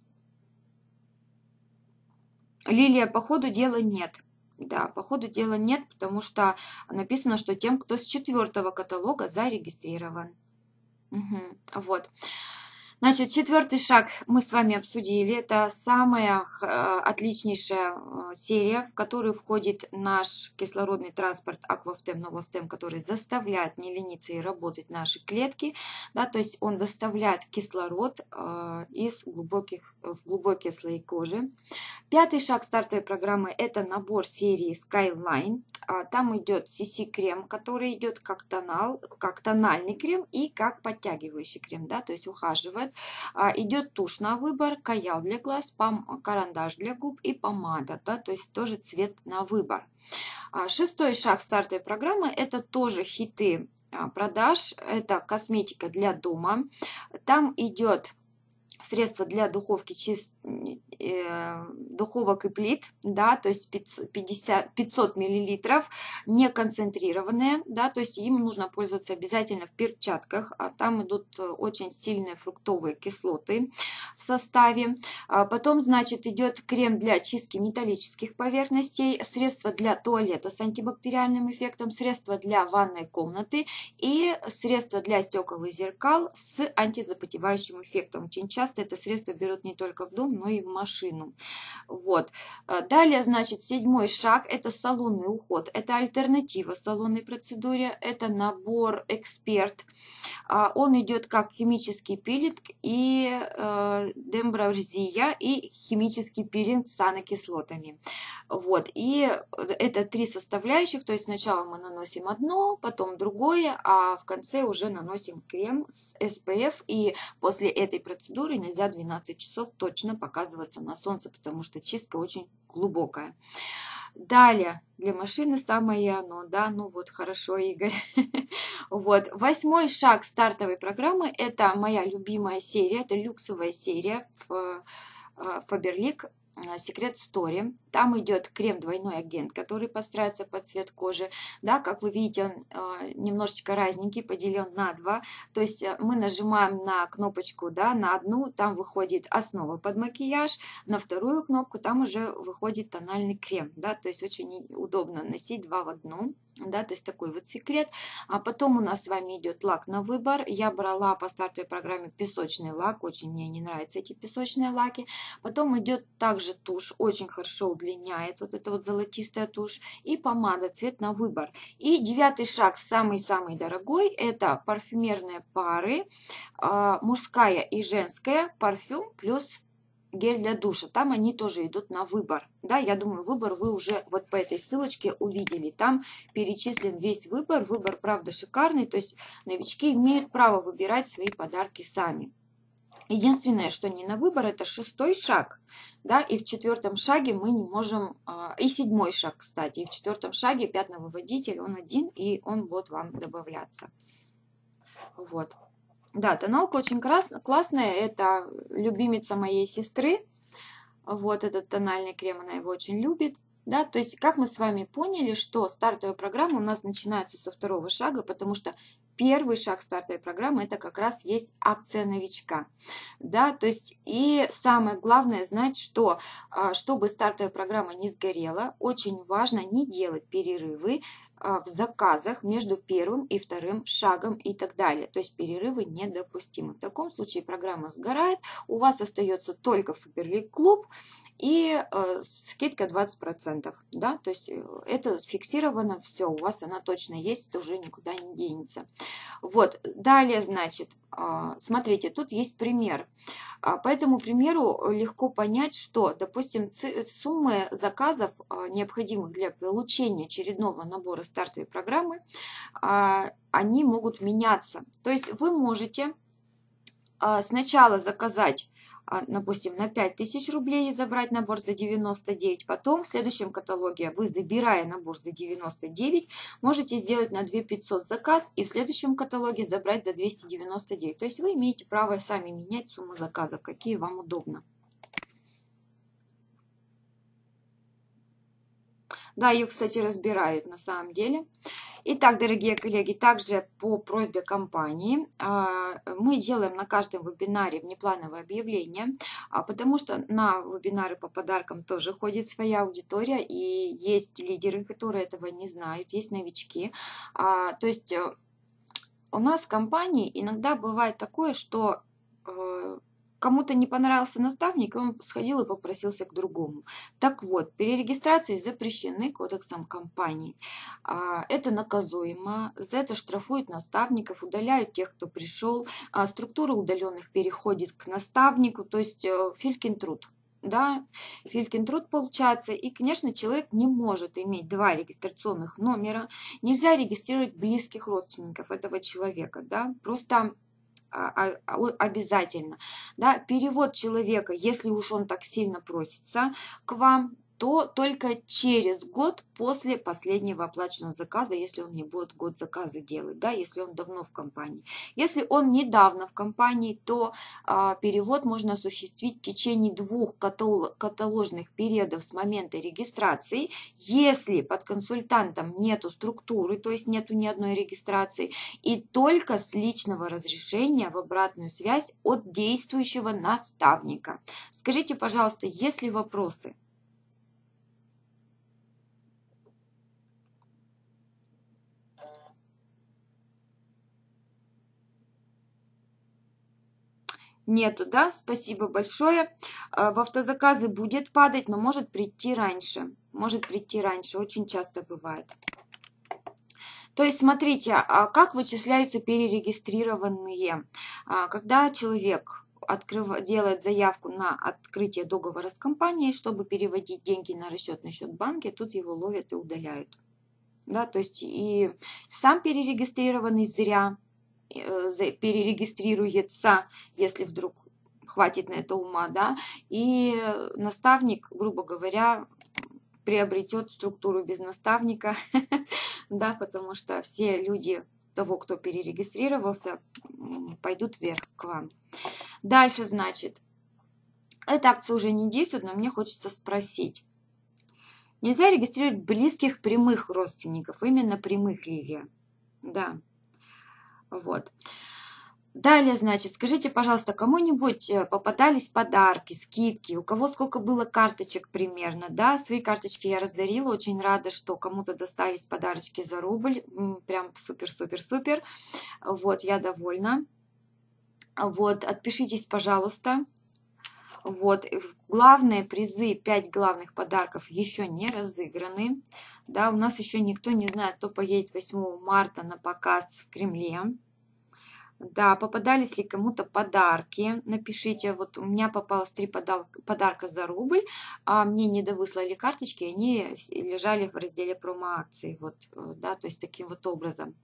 Лилия, по ходу дела нет. Да, по ходу дела нет, потому что написано, что тем, кто с четвертого каталога зарегистрирован. Угу. Вот. Значит, четвертый шаг мы с вами обсудили. Это самая э, отличнейшая э, серия, в которую входит наш кислородный транспорт Аквафтем, Новафтем, который заставляет не лениться и работать наши клетки. Да, то есть он доставляет кислород э, из глубоких, в глубокие слои кожи. Пятый шаг стартовой программы – это набор серии Skyline. Там идет си си-крем, который идет как тонал, как тональный крем и как подтягивающий крем, да, то есть ухаживает. Идет тушь на выбор, каял для глаз, пом, карандаш для губ и помада, да, то есть тоже цвет на выбор. Шестой шаг стартовой программы – это тоже хиты продаж, это косметика для дома. Там идет средства для духовки, чист, э, духовок и плит, да, то есть пятьдесят, пятьсот миллилитров, не концентрированные, да, то есть им нужно пользоваться обязательно в перчатках, а там идут очень сильные фруктовые кислоты в составе. А потом, значит, идет крем для чистки металлических поверхностей, средства для туалета с антибактериальным эффектом, средства для ванной комнаты и средства для стекол и зеркал с антизапотевающим эффектом. Очень часто это средство берут не только в дом, но и в машину. Вот. Далее, значит, седьмой шаг – это салонный уход. Это альтернатива салонной процедуре. Это набор «Эксперт». Он идет как химический пилинг и э, дембразия, и химический пилинг с анокислотами. Вот. И это три составляющих. То есть сначала мы наносим одно, потом другое, а в конце уже наносим крем с эс пэ эф. И после этой процедуры нельзя двенадцать часов точно показываться на солнце, потому что чистка очень глубокая. Далее, для машины самое оно, да, ну вот, хорошо, Игорь. Вот, восьмой шаг стартовой программы – это моя любимая серия, это люксовая серия в Faberlic Secret Story. Там идет крем двойной агент, который подстраивается под цвет кожи. Да, как вы видите, он э, немножечко разненький, поделен на два. То есть мы нажимаем на кнопочку, да, на одну, там выходит основа под макияж, на вторую кнопку там уже выходит тональный крем. Да, то есть очень удобно носить два в одном. Да, то есть такой вот секрет. А потом у нас с вами идет лак на выбор. Я брала по стартовой программе песочный лак. Очень мне не нравятся эти песочные лаки. Потом идет также тушь. Очень хорошо удлиняет. Вот эта вот золотистая тушь. И помада. Цвет на выбор. И девятый шаг, самый-самый дорогой. Это парфюмерные пары. Мужская и женская. Парфюм плюс гель для душа, там они тоже идут на выбор. Да, я думаю, выбор вы уже вот по этой ссылочке увидели. Там перечислен весь выбор. Выбор, правда, шикарный. То есть новички имеют право выбирать свои подарки сами. Единственное, что не на выбор, это шестой шаг. Да, и в четвертом шаге мы не можем... И седьмой шаг, кстати. И в четвертом шаге пятновыводитель, он один, и он будет вам добавляться. Вот. Да, тоналка очень классная, это любимица моей сестры, вот этот тональный крем, она его очень любит. Да, то есть, как мы с вами поняли, что стартовая программа у нас начинается со второго шага, потому что первый шаг стартовой программы – это как раз есть акция новичка. Да, то есть и самое главное знать, что чтобы стартовая программа не сгорела, очень важно не делать перерывы в заказах между первым и вторым шагом и так далее. То есть перерывы недопустимы. В таком случае программа сгорает, у вас остается только Faberlic клуб и э, скидка двадцать процентов. Да? То есть это фиксировано, все, у вас она точно есть, это уже никуда не денется. Вот, далее, значит, э, смотрите, тут есть пример. По этому примеру легко понять, что, допустим, суммы заказов, необходимых для получения очередного набора стартовой программы, они могут меняться. То есть вы можете сначала заказать, допустим, на пять тысяч рублей и забрать набор за девяносто девять. Потом в следующем каталоге вы, забирая набор за девяносто девять, можете сделать на две тысячи пятьсот заказ и в следующем каталоге забрать за двести девяносто девять. То есть вы имеете право сами менять сумму заказов, какие вам удобно. Да, ее, кстати, разбирают на самом деле. Итак, дорогие коллеги, также по просьбе компании мы делаем на каждом вебинаре внеплановое объявление, потому что на вебинары по подаркам тоже ходит своя аудитория, и есть лидеры, которые этого не знают, есть новички. То есть у нас в компании иногда бывает такое, что кому-то не понравился наставник, и он сходил и попросился к другому. Так вот, перерегистрации запрещены кодексом компании. Это наказуемо, за это штрафуют наставников, удаляют тех, кто пришел. Структура удаленных переходит к наставнику, то есть Филькин труд. Да, Филькин труд получается. И, конечно, человек не может иметь два регистрационных номера. Нельзя регистрировать близких родственников этого человека. Да, просто обязательно. Да, перевод человека, если уж он так сильно просится к вам, то только через год после последнего оплаченного заказа, если он не будет год заказа делать, да, если он давно в компании. Если он недавно в компании, то а, перевод можно осуществить в течение двух каталожных периодов с момента регистрации. Если под консультантом нету структуры, то есть нету ни одной регистрации, и только с личного разрешения в обратную связь от действующего наставника. Скажите, пожалуйста, есть ли вопросы? Нету, да? Спасибо большое. В автозаказы будет падать, но может прийти раньше. Может прийти раньше, очень часто бывает. То есть, смотрите, как вычисляются перерегистрированные. Когда человек открыв... делает заявку на открытие договора с компанией, чтобы переводить деньги на расчетный счет в банке, тут его ловят и удаляют. Да, то есть и сам перерегистрированный зря перерегистрируется, если вдруг хватит на это ума, да, и наставник, грубо говоря, приобретет структуру без наставника, да, потому что все люди того, кто перерегистрировался, пойдут вверх к вам. Дальше, значит, эта акция уже не действует, но мне хочется спросить. Нельзя регистрировать близких прямых родственников, именно прямых, Ливия, да. Вот. Далее, значит, скажите, пожалуйста, кому-нибудь попадались подарки, скидки, у кого сколько было карточек примерно, да, свои карточки я раздарила, очень рада, что кому-то достались подарочки за рубль, прям супер-супер-супер, вот, я довольна, вот, отпишитесь, пожалуйста, вот, главные призы, пять главных подарков еще не разыграны, да, у нас еще никто не знает, кто поедет восьмого марта на показ в Кремле. Да, попадались ли кому-то подарки? Напишите, вот у меня попалось три подарка за рубль, а мне не довыслали карточки, они лежали в разделе промо-акций, вот, да, то есть таким вот образом.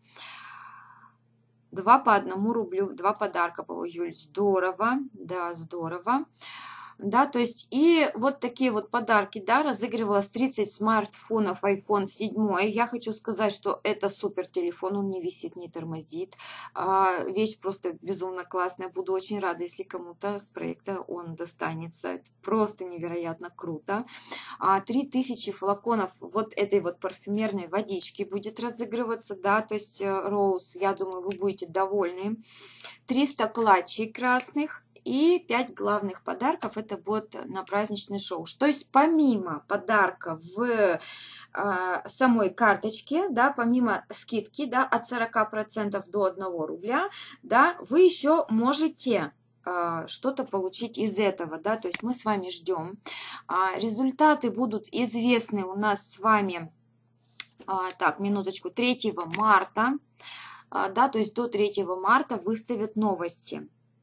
Два по одному рублю, два подарка, Юль, здорово, да, здорово. Да, то есть и вот такие вот подарки, да, разыгрывалось тридцать смартфонов айфон семь. Я хочу сказать, что это супер телефон, он не висит, не тормозит. А, вещь просто безумно классная. Буду очень рада, если кому-то с проекта он достанется. Это просто невероятно круто. А, три тысячи флаконов вот этой вот парфюмерной водички будет разыгрываться, да, то есть Роуз, я думаю, вы будете довольны. триста клатчей красных. И пять главных подарков это будет на праздничный шоу. То есть помимо подарка в э, самой карточке, да, помимо скидки, да, от сорока процентов до одного рубля, да, вы еще можете э, что-то получить из этого, да, то есть мы с вами ждем. А, результаты будут известны у нас с вами, а, так, минуточку, третьего марта, а, да, то есть до третьего марта выставят новости.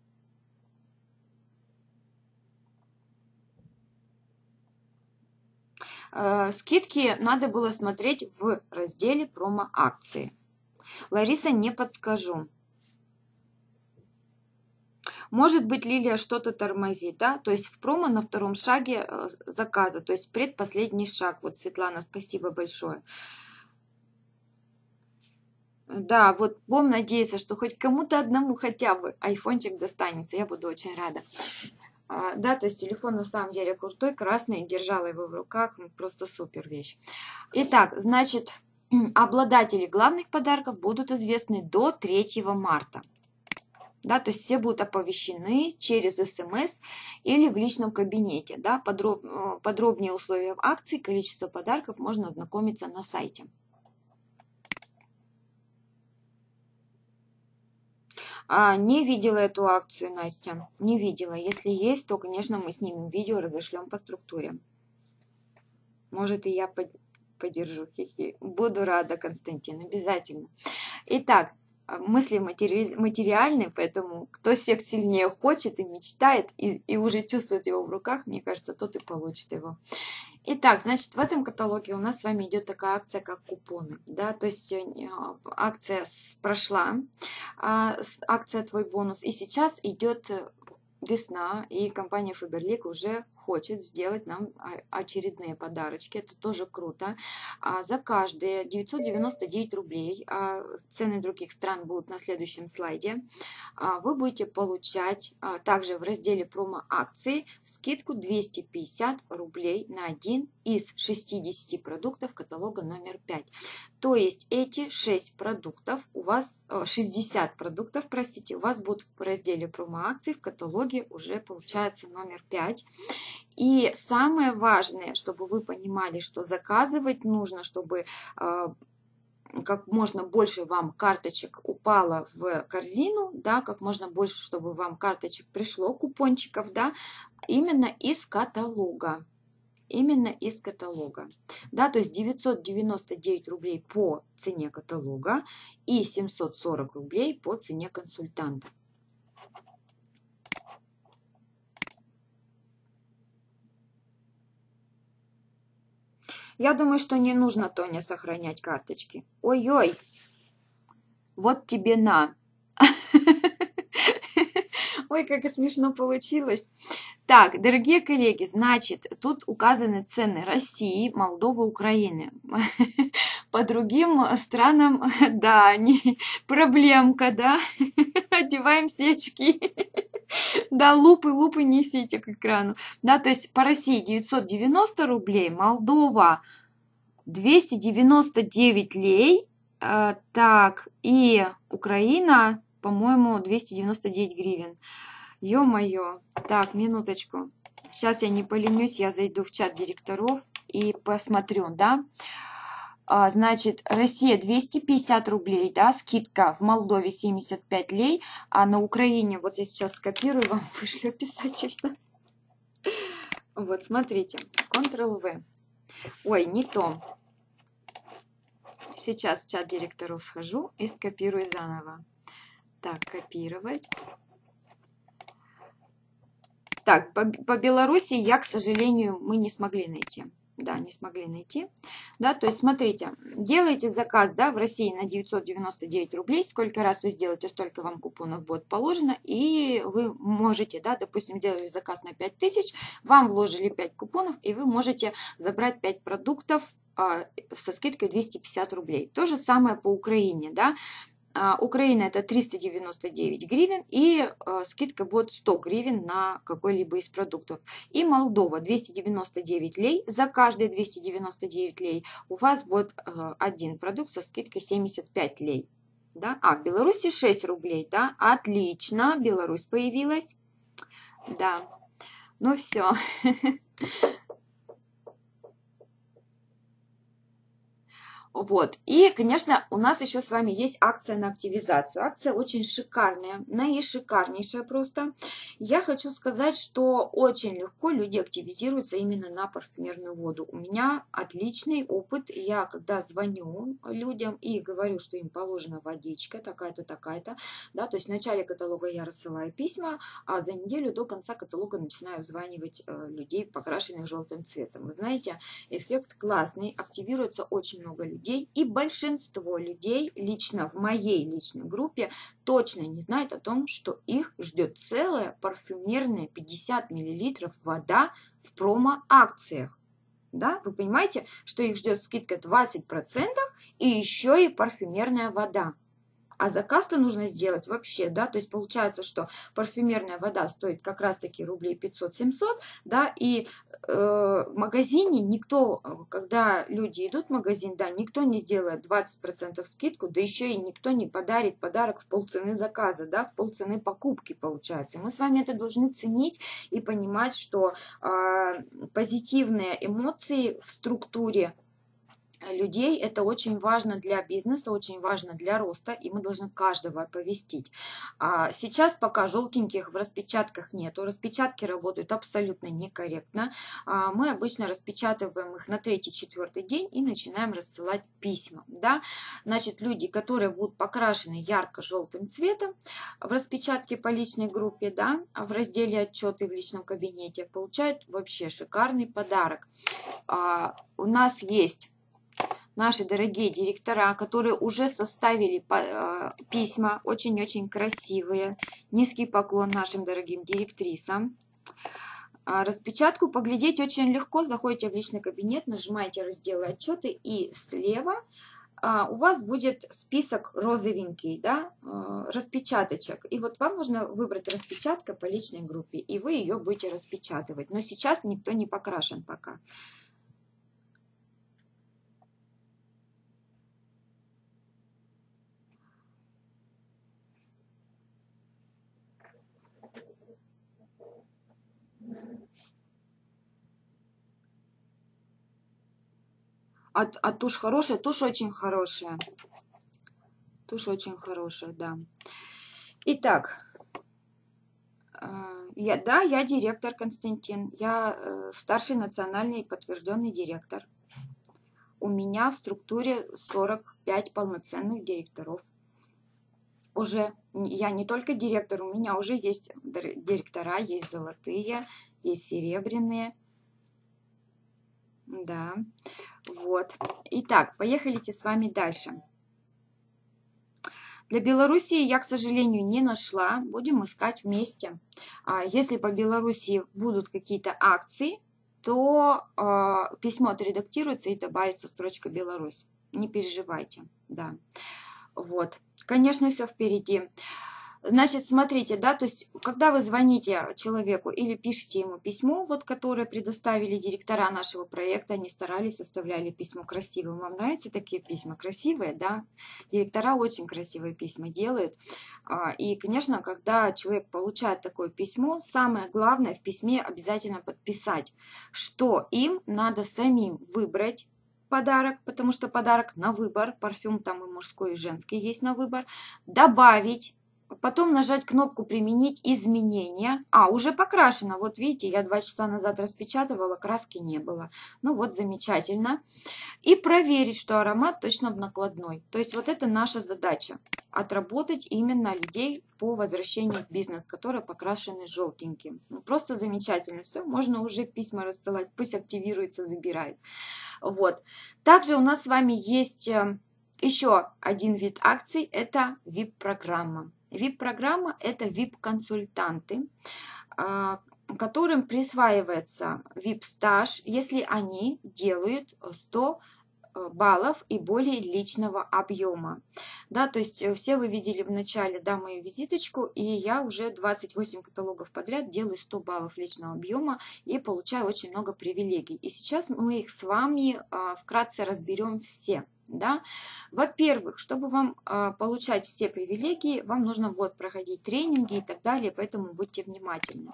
Скидки надо было смотреть в разделе промо-акции. Лариса, не подскажу. Может быть, Лилия что-то тормозит, да? То есть в промо на втором шаге заказа, то есть предпоследний шаг. Вот, Светлана, спасибо большое. Да, вот будем надеяться, что хоть кому-то одному хотя бы айфончик достанется. Я буду очень рада. Да, то есть телефон на самом деле крутой, красный, держала его в руках, просто супер вещь. Итак, значит, обладатели главных подарков будут известны до третьего марта. Да, то есть все будут оповещены через смс или в личном кабинете. Да, подроб, подробнее условия акции, количество подарков можно ознакомиться на сайте. А, не видела эту акцию, Настя, не видела. Если есть, то, конечно, мы снимем видео, разошлем по структуре. Может, и я поддержу. Хи-хи. Буду рада, Константин, обязательно. Итак, мысли матери... материальны, поэтому кто секс сильнее хочет и мечтает, и, и уже чувствует его в руках, мне кажется, тот и получит его. Итак, значит, в этом каталоге у нас с вами идет такая акция, как купоны. Да? То есть акция прошла, акция «Твой бонус», и сейчас идет весна, и компания Faberlic уже хочет сделать нам очередные подарочки. Это тоже круто. За каждые девятьсот девяносто девять рублей, цены других стран будут на следующем слайде, вы будете получать также в разделе промо-акции скидку двести пятьдесят рублей на один из шестидесяти продуктов каталога номер пять. То есть эти шесть продуктов у вас, шестьдесят продуктов, простите, у вас будут в разделе промо-акции в каталоге уже получается номер пять. И самое важное, чтобы вы понимали, что заказывать нужно, чтобы как можно больше вам карточек упало в корзину, да, как можно больше, чтобы вам карточек пришло, купончиков, да, именно из каталога. Именно из каталога. Да, то есть девятьсот девяносто девять рублей по цене каталога и семьсот сорок рублей по цене консультанта. Я думаю, что не нужно, Тоня, сохранять карточки. Ой-ой, вот тебе на. Ой, как смешно получилось. Так, дорогие коллеги, значит, тут указаны цены России, Молдовы, Украины. По другим странам, да, не, проблемка, да. Одеваем сечки. Да, лупы, лупы несите к экрану. Да, то есть по России девятьсот девяносто рублей, Молдова двести девяносто девять лей, э, так, и Украина, по-моему, двести девяносто девять гривен. Ё-моё. Так, минуточку. Сейчас я не поленюсь, я зайду в чат директоров и посмотрю, да. А, значит, Россия двести пятьдесят рублей, да, скидка, в Молдове семьдесят пять лей, а на Украине, вот я сейчас скопирую, вам вышлю обязательно. Вот, смотрите, контрол-вэ. Ой, не то. Сейчас в чат директоров схожу и скопирую заново. Так, копировать. Так, по, по Беларуси я, к сожалению, мы не смогли найти. Да, не смогли найти. Да, то есть, смотрите, делаете заказ, да, в России на девятьсот девяносто девять рублей. Сколько раз вы сделаете, столько вам купонов будет положено. И вы можете, да, допустим, сделали заказ на пять тысяч, вам вложили пять купонов, и вы можете забрать пять продуктов а, со скидкой двести пятьдесят рублей. То же самое по Украине, да. Украина это триста девяносто девять гривен, и э, скидка будет сто гривен на какой-либо из продуктов. И Молдова двести девяносто девять лей, за каждые двести девяносто девять лей у вас будет э, один продукт со скидкой семьдесят пять лей. Да? А, в Беларуси шесть рублей, да, отлично, Беларусь появилась, да, ну все. Вот. И, конечно, у нас еще с вами есть акция на активизацию. Акция очень шикарная, наишикарнейшая просто. Я хочу сказать, что очень легко люди активизируются именно на парфюмерную воду. У меня отличный опыт. Я когда звоню людям и говорю, что им положена водичка такая-то, такая-то, да, то есть в начале каталога я рассылаю письма, а за неделю до конца каталога начинаю обзванивать людей, покрашенных желтым цветом. Вы знаете, эффект классный, активируется очень много людей. И большинство людей, лично в моей личной группе, точно не знают о том, что их ждет целая парфюмерная пятьдесят миллилитров вода в промо-акциях. Да? Вы понимаете, что их ждет скидка двадцать процентов и еще и парфюмерная вода. А заказ-то нужно сделать вообще, да, то есть получается, что парфюмерная вода стоит как раз-таки рублей пятьсот-семьсот, да, и э, в магазине никто, когда люди идут в магазин, да, никто не сделает двадцать процентов скидку, да еще и никто не подарит подарок в полцены заказа, да, в полцены покупки получается. И мы с вами это должны ценить и понимать, что э, позитивные эмоции в структуре людей это очень важно для бизнеса, очень важно для роста, и мы должны каждого оповестить. Сейчас пока желтеньких в распечатках нету, распечатки работают абсолютно некорректно. Мы обычно распечатываем их на третий-четвертый день и начинаем рассылать письма. Да? Значит, люди, которые будут покрашены ярко-желтым цветом в распечатке по личной группе, да, в разделе отчеты в личном кабинете, получают вообще шикарный подарок. У нас есть наши дорогие директора, которые уже составили письма, очень-очень красивые. Низкий поклон нашим дорогим директрисам. Распечатку поглядеть очень легко. Заходите в личный кабинет, нажимаете разделы отчеты, и слева у вас будет список розовенький, да, распечаточек. И вот вам можно выбрать распечатка по личной группе, и вы ее будете распечатывать. Но сейчас никто не покрашен пока. А, а тушь хорошая? Тушь очень хорошая. Тушь очень хорошая, да. Итак, я, да, я директор, Константин. Я старший национальный подтвержденный директор. У меня в структуре сорок пять полноценных директоров. Уже я не только директор, у меня уже есть директора, есть золотые, есть серебряные. Да, вот. Итак, поехали с вами дальше. Для Белоруссии я, к сожалению, не нашла. Будем искать вместе. Если по Белоруссии будут какие-то акции, то письмо отредактируется и добавится строчка «Беларусь». Не переживайте, да. Вот. Конечно, все впереди. Значит, смотрите, да, то есть, когда вы звоните человеку или пишете ему письмо, вот, которое предоставили директора нашего проекта, они старались, составляли письмо красивым. Вам нравятся такие письма? Красивые, да? Директора очень красивые письма делают. И, конечно, когда человек получает такое письмо, самое главное в письме обязательно подписать, что им надо самим выбрать подарок, потому что подарок на выбор, парфюм там и мужской, и женский есть на выбор, добавить, потом нажать кнопку «Применить изменения». А, уже покрашено. Вот видите, я два часа назад распечатывала, краски не было. Ну вот, замечательно. И проверить, что аромат точно в накладной. То есть вот это наша задача. отработать именно людей по возвращению в бизнес, которые покрашены желтеньким. Ну, просто замечательно. Все, можно уже письма рассылать, пусть активируется, забирает. Вот. Также у нас с вами есть еще один вид акций, это ви ай пи-программа. ви ай пи-программа – это ви ай пи-консультанты, которым присваивается ви ай пи-стаж, если они делают сто баллов и более личного объема. Да, то есть все вы видели в начале, да, мою визиточку, и я уже двадцать восемь каталогов подряд делаю сто баллов личного объема и получаю очень много привилегий. И сейчас мы их с вами а, вкратце разберем все. Да? Во-первых, чтобы вам а, получать все привилегии, вам нужно будет проходить тренинги и так далее, поэтому будьте внимательны.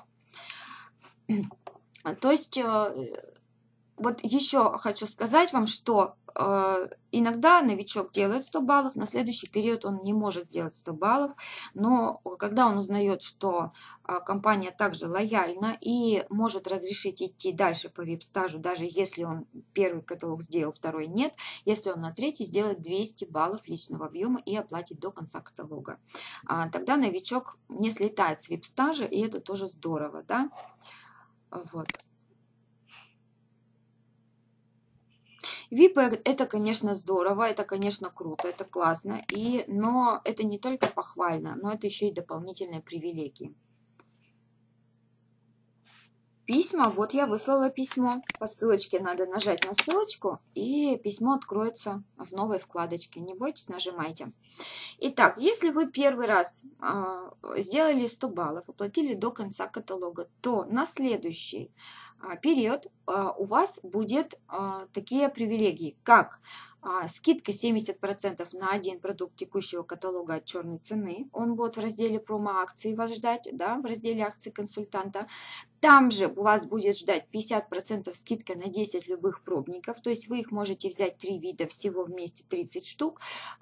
То есть вот еще хочу сказать вам, что э, иногда новичок делает сто баллов, на следующий период он не может сделать сто баллов, но когда он узнает, что э, компания также лояльна и может разрешить идти дальше по ви ай пи-стажу, даже если он первый каталог сделал, второй нет, если он на третий сделает двести баллов личного объема и оплатит до конца каталога, а, тогда новичок не слетает с ви ай пи-стажа, и это тоже здорово, да, вот. ви ай пи это, конечно, здорово, это, конечно, круто, это классно, и, но это не только похвально, но это еще и дополнительные привилегии. Письма, вот я выслала письмо, по ссылочке надо нажать на ссылочку, и письмо откроется в новой вкладочке, не бойтесь, нажимайте. Итак, если вы первый раз э, сделали сто баллов, оплатили до конца каталога, то на следующий э, период э, у вас будет э, такие привилегии, как э, скидка семьдесят процентов на один продукт текущего каталога от черной цены, он будет в разделе промо-акции вас ждать, да, в разделе акции консультанта. Там же у вас будет ждать пятьдесят процентов скидка на десять любых пробников, то есть вы их можете взять три вида, всего вместе тридцать штук.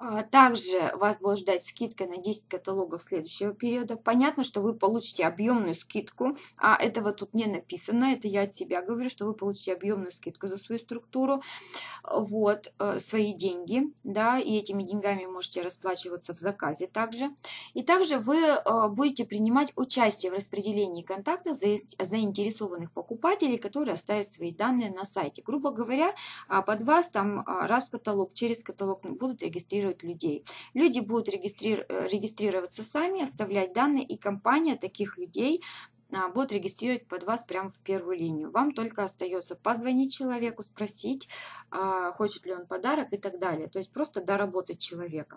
Также вас будет ждать скидка на десять каталогов следующего периода. Понятно, что вы получите объемную скидку, а этого тут не написано, это я от себя говорю, что вы получите объемную скидку за свою структуру, вот, свои деньги, да, и этими деньгами можете расплачиваться в заказе также. И также вы будете принимать участие в распределении контактов за заинтересованных покупателей, которые оставят свои данные на сайте. Грубо говоря, под вас там раз в каталог, через каталог будут регистрировать людей. Люди будут регистри... регистрироваться сами, оставлять данные, и компания таких людей будет регистрировать под вас прямо в первую линию. Вам только остается позвонить человеку, спросить, хочет ли он подарок и так далее. То есть просто доработать человека.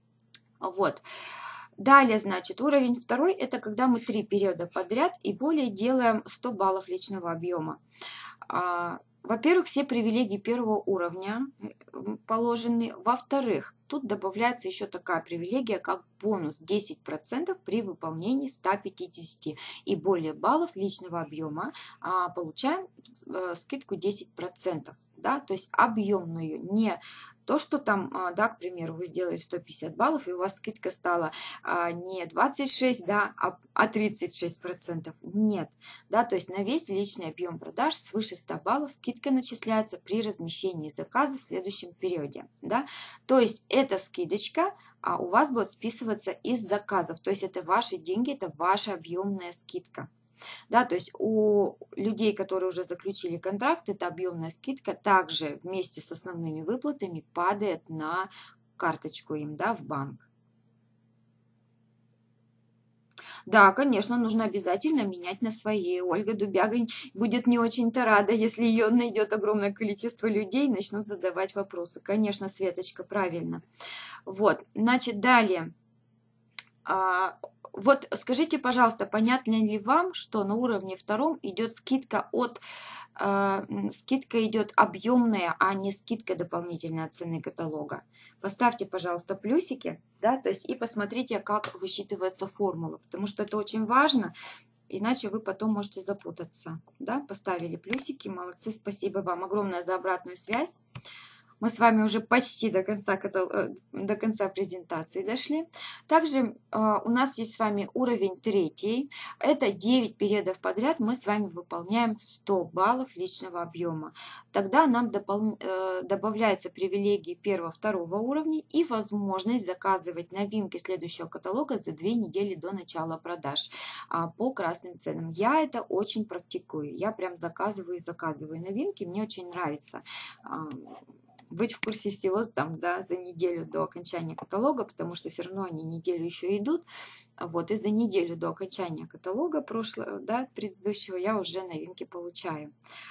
Вот. Далее, значит, уровень второй, это когда мы три периода подряд и более делаем сто баллов личного объема. Во-первых, все привилегии первого уровня положены. Во-вторых, тут добавляется еще такая привилегия, как бонус десять процентов при выполнении ста пятидесяти и более баллов личного объема. Получаем скидку десять процентов, да, то есть объемную, не то, что там, да, к примеру, вы сделали сто пятьдесят баллов, и у вас скидка стала не двадцать шесть, да, а тридцать шесть процентов. Нет, да, то есть на весь личный объем продаж свыше ста баллов скидка начисляется при размещении заказа в следующем периоде, да. То есть эта скидочка а у вас будет списываться из заказов, то есть это ваши деньги, это ваша объемная скидка. Да, то есть у людей, которые уже заключили контракт, эта объемная скидка также вместе с основными выплатами падает на карточку им, да, в банк. Да, конечно, нужно обязательно менять на свои. Ольга Дубяга будет не очень-то рада, если ее найдет огромное количество людей и начнут задавать вопросы. Конечно, Светочка, правильно. Вот, значит, далее. Вот скажите, пожалуйста, понятно ли вам, что на уровне втором идет скидка от э, скидка идет объемная, а не скидка дополнительной от цены каталога? Поставьте, пожалуйста, плюсики, да, то есть и посмотрите, как высчитывается формула, потому что это очень важно, иначе вы потом можете запутаться. Да? Поставили плюсики, молодцы, спасибо вам огромное за обратную связь. Мы с вами уже почти до конца, до конца презентации дошли. Также у нас есть с вами уровень третий. Это девять периодов подряд мы с вами выполняем сто баллов личного объема. Тогда нам допол... добавляются привилегии первого-второго уровня и возможность заказывать новинки следующего каталога за две недели до начала продаж по красным ценам. Я это очень практикую. Я прям заказываю и заказываю новинки. Мне очень нравится быть в курсе всего там, да, за неделю до окончания каталога, потому что все равно они неделю еще идут. Вот, и за неделю до окончания каталога прошлого, да, предыдущего я уже новинки получаю.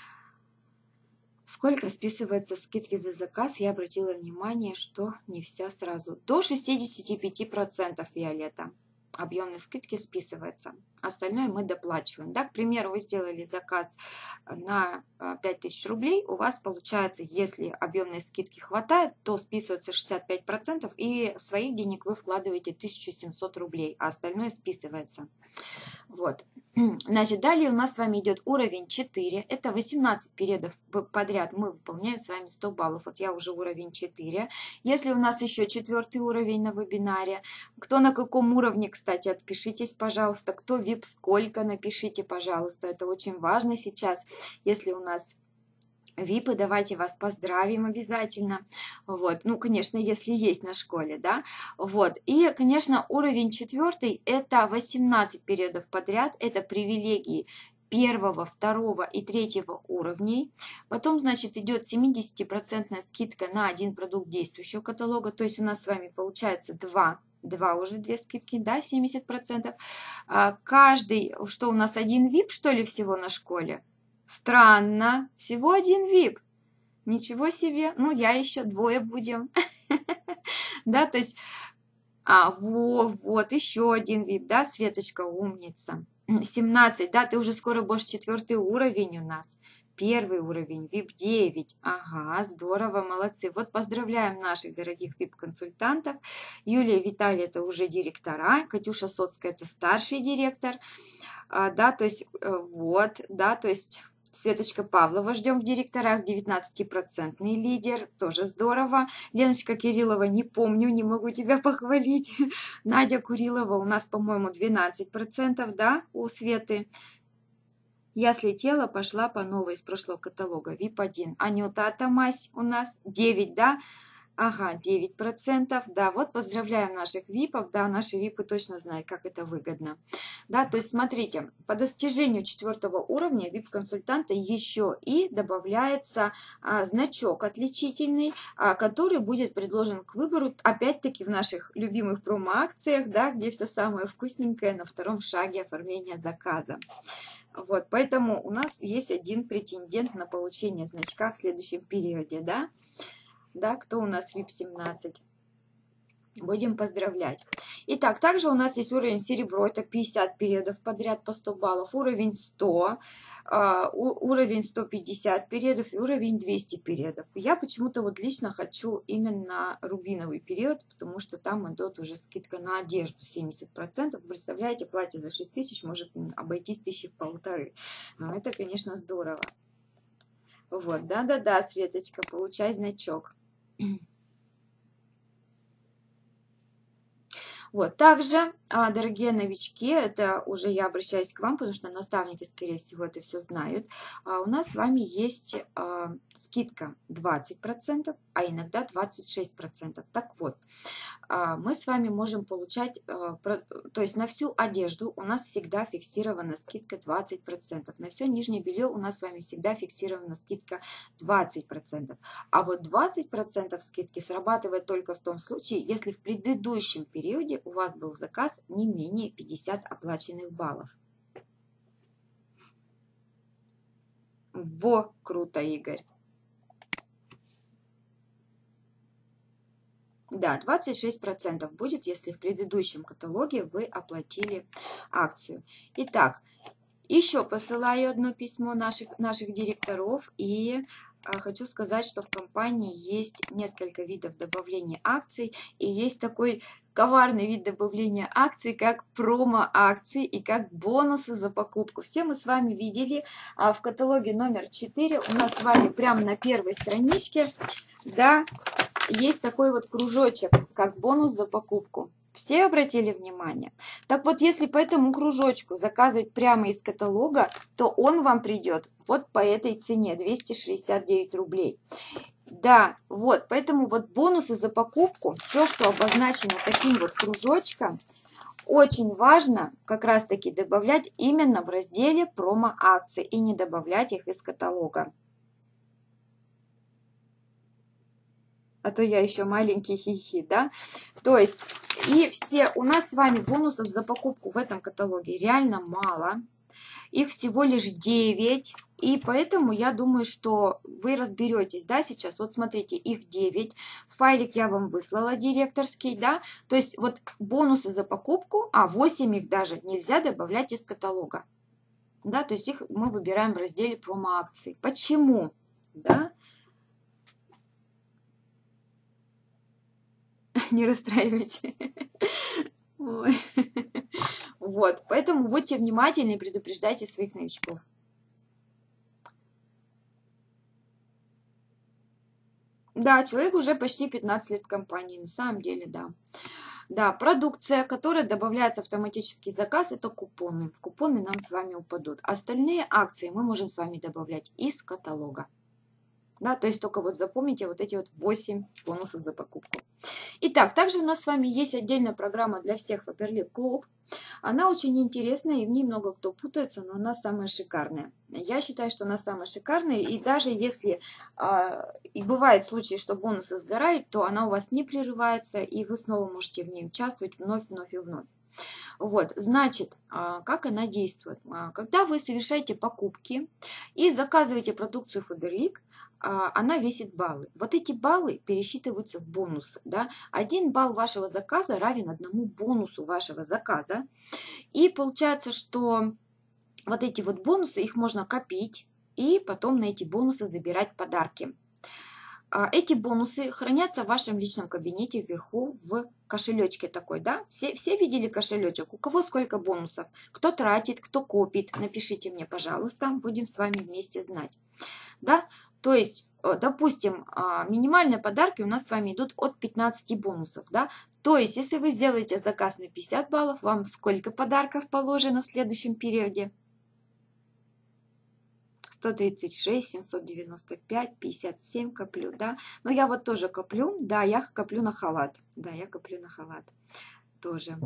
Сколько списывается скидки за заказ? Я обратила внимание, что не вся сразу. До шестидесяти пяти процентов, Виолетта. Объемной скидки списывается. Остальное мы доплачиваем. Да, к примеру, вы сделали заказ на пять тысяч рублей. У вас получается, если объемной скидки хватает, то списывается шестьдесят пять процентов и своих денег вы вкладываете тысячу семьсот рублей, а остальное списывается. Вот. Значит, далее у нас с вами идет уровень четыре. Это восемнадцать периодов подряд мы выполняем с вами сто баллов. Вот я уже уровень четыре. Если у нас еще четвертый уровень на вебинаре, кто на каком уровне, кстати, отпишитесь, пожалуйста. Кто вип сколько, напишите, пожалуйста. Это очень важно сейчас. Если у нас випы, давайте вас поздравим обязательно. Вот, ну, конечно, если есть на школе, да. Вот, и, конечно, уровень четвертый – это восемнадцать периодов подряд, это привилегии первого, второго и третьего уровней. Потом, значит, идет семидесятипроцентная скидка на один продукт действующего каталога, то есть у нас с вами получается два. Два уже две скидки, да, семьдесят процентов. Каждый, что у нас один вип, что ли, всего на школе? Странно. Всего один вип. Ничего себе. Ну, я еще двое будем. Да, то есть... А, вот, вот, еще один вип, да, Светочка, умница. семнадцать, да, ты уже скоро будешь четвертый уровень у нас. Первый уровень, вип девять. Ага, здорово, молодцы. Вот поздравляем наших дорогих вип-консультантов. Юлия и Виталий – это уже директора. Катюша Соцкая – это старший директор. А, да, то есть, вот, да, то есть... Светочка Павлова ждем в директорах, девятнадцатипроцентный лидер, тоже здорово. Леночка Кириллова, не помню, не могу тебя похвалить. Надя Курилова у нас, по-моему, двенадцать процентов, да, у Светы. Я слетела, пошла по новой из прошлого каталога, вип один. Анюта Атамась у нас девять, да. Ага, девять процентов, да, вот поздравляем наших випов, да, наши випы точно знают, как это выгодно. Да, то есть смотрите, по достижению четвертого уровня вип-консультанта еще и добавляется а, значок отличительный, а, который будет предложен к выбору, опять-таки в наших любимых промо-акциях, да, где все самое вкусненькое на втором шаге оформления заказа. Вот, поэтому у нас есть один претендент на получение значка в следующем периоде, да. Да, кто у нас вип семнадцать? Будем поздравлять. Итак, также у нас есть уровень серебро, это пятьдесят периодов подряд по сто баллов, уровень сто, uh, уровень сто пятьдесят периодов и уровень двести периодов. Я почему-то вот лично хочу именно рубиновый период, потому что там идет уже скидка на одежду семьдесят процентов. Представляете, платье за шесть тысяч может обойтись тысячи в полторы. Но это, конечно, здорово. Вот, да-да-да, Светочка, получай значок. Вот, также, дорогие новички, это уже я обращаюсь к вам, потому что наставники, скорее всего, это все знают. У нас с вами есть скидка двадцать процентов, а иногда двадцать шесть процентов. Так вот, мы с вами можем получать, то есть на всю одежду у нас всегда фиксирована скидка двадцать процентов. На все нижнее белье у нас с вами всегда фиксирована скидка двадцать процентов. А вот двадцать процентов скидки срабатывает только в том случае, если в предыдущем периоде у вас был заказ не менее пятидесяти оплаченных баллов. Во, круто, Игорь. Да, двадцать шесть процентов будет, если в предыдущем каталоге вы оплатили акцию. Итак, еще посылаю одно письмо наших, наших директоров и а, хочу сказать, что в компании есть несколько видов добавления акций и есть такой коварный вид добавления акций, как промо-акции и как бонусы за покупку. Все мы с вами видели а, в каталоге номер четыре, у нас с вами прямо на первой страничке да, есть такой вот кружочек, как бонус за покупку. Все обратили внимание? Так вот, если по этому кружочку заказывать прямо из каталога, то он вам придет вот по этой цене, двести шестьдесят девять рублей. Да, вот, поэтому вот бонусы за покупку, все, что обозначено таким вот кружочком, очень важно как раз-таки добавлять именно в разделе промо-акции и не добавлять их из каталога. А то я еще маленький хихи, да? То есть, и все, у нас с вами бонусов за покупку в этом каталоге реально мало. Их всего лишь девять. И поэтому я думаю, что вы разберетесь, да, сейчас. Вот смотрите, их девять. Файлик я вам выслала директорский, да. То есть вот бонусы за покупку, а восемь их даже нельзя добавлять из каталога. Да, то есть их мы выбираем в разделе промо-акции. Почему? Да. Не расстраивайте. Ой. Вот, поэтому будьте внимательны и предупреждайте своих новичков. Да, человек уже почти пятнадцать лет в компании, на самом деле, да. Да, продукция, которая добавляется в автоматический заказ, это купоны. В купоны нам с вами упадут. Остальные акции мы можем с вами добавлять из каталога. Да, то есть только вот запомните вот эти вот восемь бонусов за покупку. Итак, также у нас с вами есть отдельная программа для всех Faberlic Club. Она очень интересная, и в ней много кто путается, но она самая шикарная. Я считаю, что она самая шикарная, и даже если а, и бывают случаи, что бонусы сгорают, то она у вас не прерывается, и вы снова можете в ней участвовать вновь, вновь и вновь. Вот, значит, а, как она действует? А, когда вы совершаете покупки и заказываете продукцию Faberlic, она весит баллы. Вот эти баллы пересчитываются в бонусы. Да? Один балл вашего заказа равен одному бонусу вашего заказа. И получается, что вот эти вот бонусы, их можно копить и потом на эти бонусы забирать подарки. Эти бонусы хранятся в вашем личном кабинете вверху в кошелечке такой, да? Все, все видели кошелечек? У кого сколько бонусов? Кто тратит, кто копит? Напишите мне, пожалуйста, будем с вами вместе знать. Да? То есть, допустим, минимальные подарки у нас с вами идут от пятнадцати бонусов. Да? То есть, если вы сделаете заказ на пятьдесят баллов, вам сколько подарков положено в следующем периоде? сто тридцать шесть, семьсот девяносто пять, пятьдесят семь коплю, да. Но я вот тоже коплю, да, я коплю на халат. Да, я коплю на халат тоже.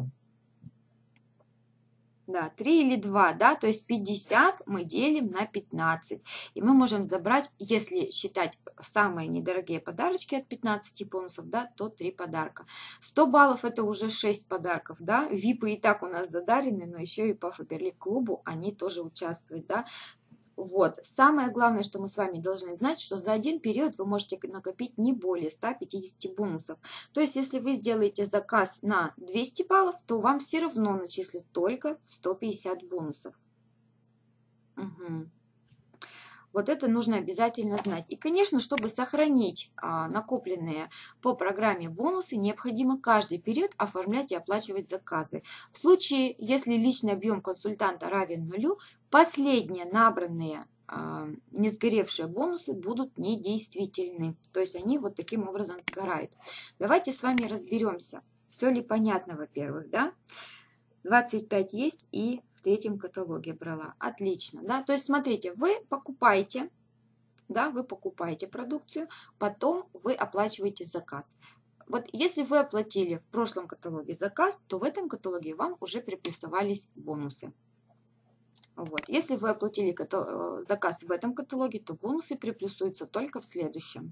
Да, три или два, да, то есть пятьдесят мы делим на пятнадцать. И мы можем забрать, если считать самые недорогие подарочки от пятнадцати бонусов, да, то три подарка. сто баллов это уже шесть подарков, да. випы и так у нас задарены, но еще и по Faberlic клубу они тоже участвуют, да. Вот. Самое главное, что мы с вами должны знать, что за один период вы можете накопить не более ста пятидесяти бонусов. То есть, если вы сделаете заказ на двести баллов, то вам все равно начислят только сто пятьдесят бонусов. Угу. Вот это нужно обязательно знать. И, конечно, чтобы сохранить а, накопленные по программе бонусы, необходимо каждый период оформлять и оплачивать заказы. В случае, если личный объем консультанта равен нулю, последние набранные а, не сгоревшие бонусы будут недействительны. То есть они вот таким образом сгорают. Давайте с вами разберемся. Все ли понятно, во-первых, да? двадцать пять есть и в третьем каталоге брала. Отлично, да, то есть смотрите, вы покупаете, да, вы покупаете продукцию, потом вы оплачиваете заказ. Вот если вы оплатили в прошлом каталоге заказ, то в этом каталоге вам уже приплюсовались бонусы. Вот. Если вы оплатили заказ в этом каталоге, то бонусы приплюсуются только в следующем.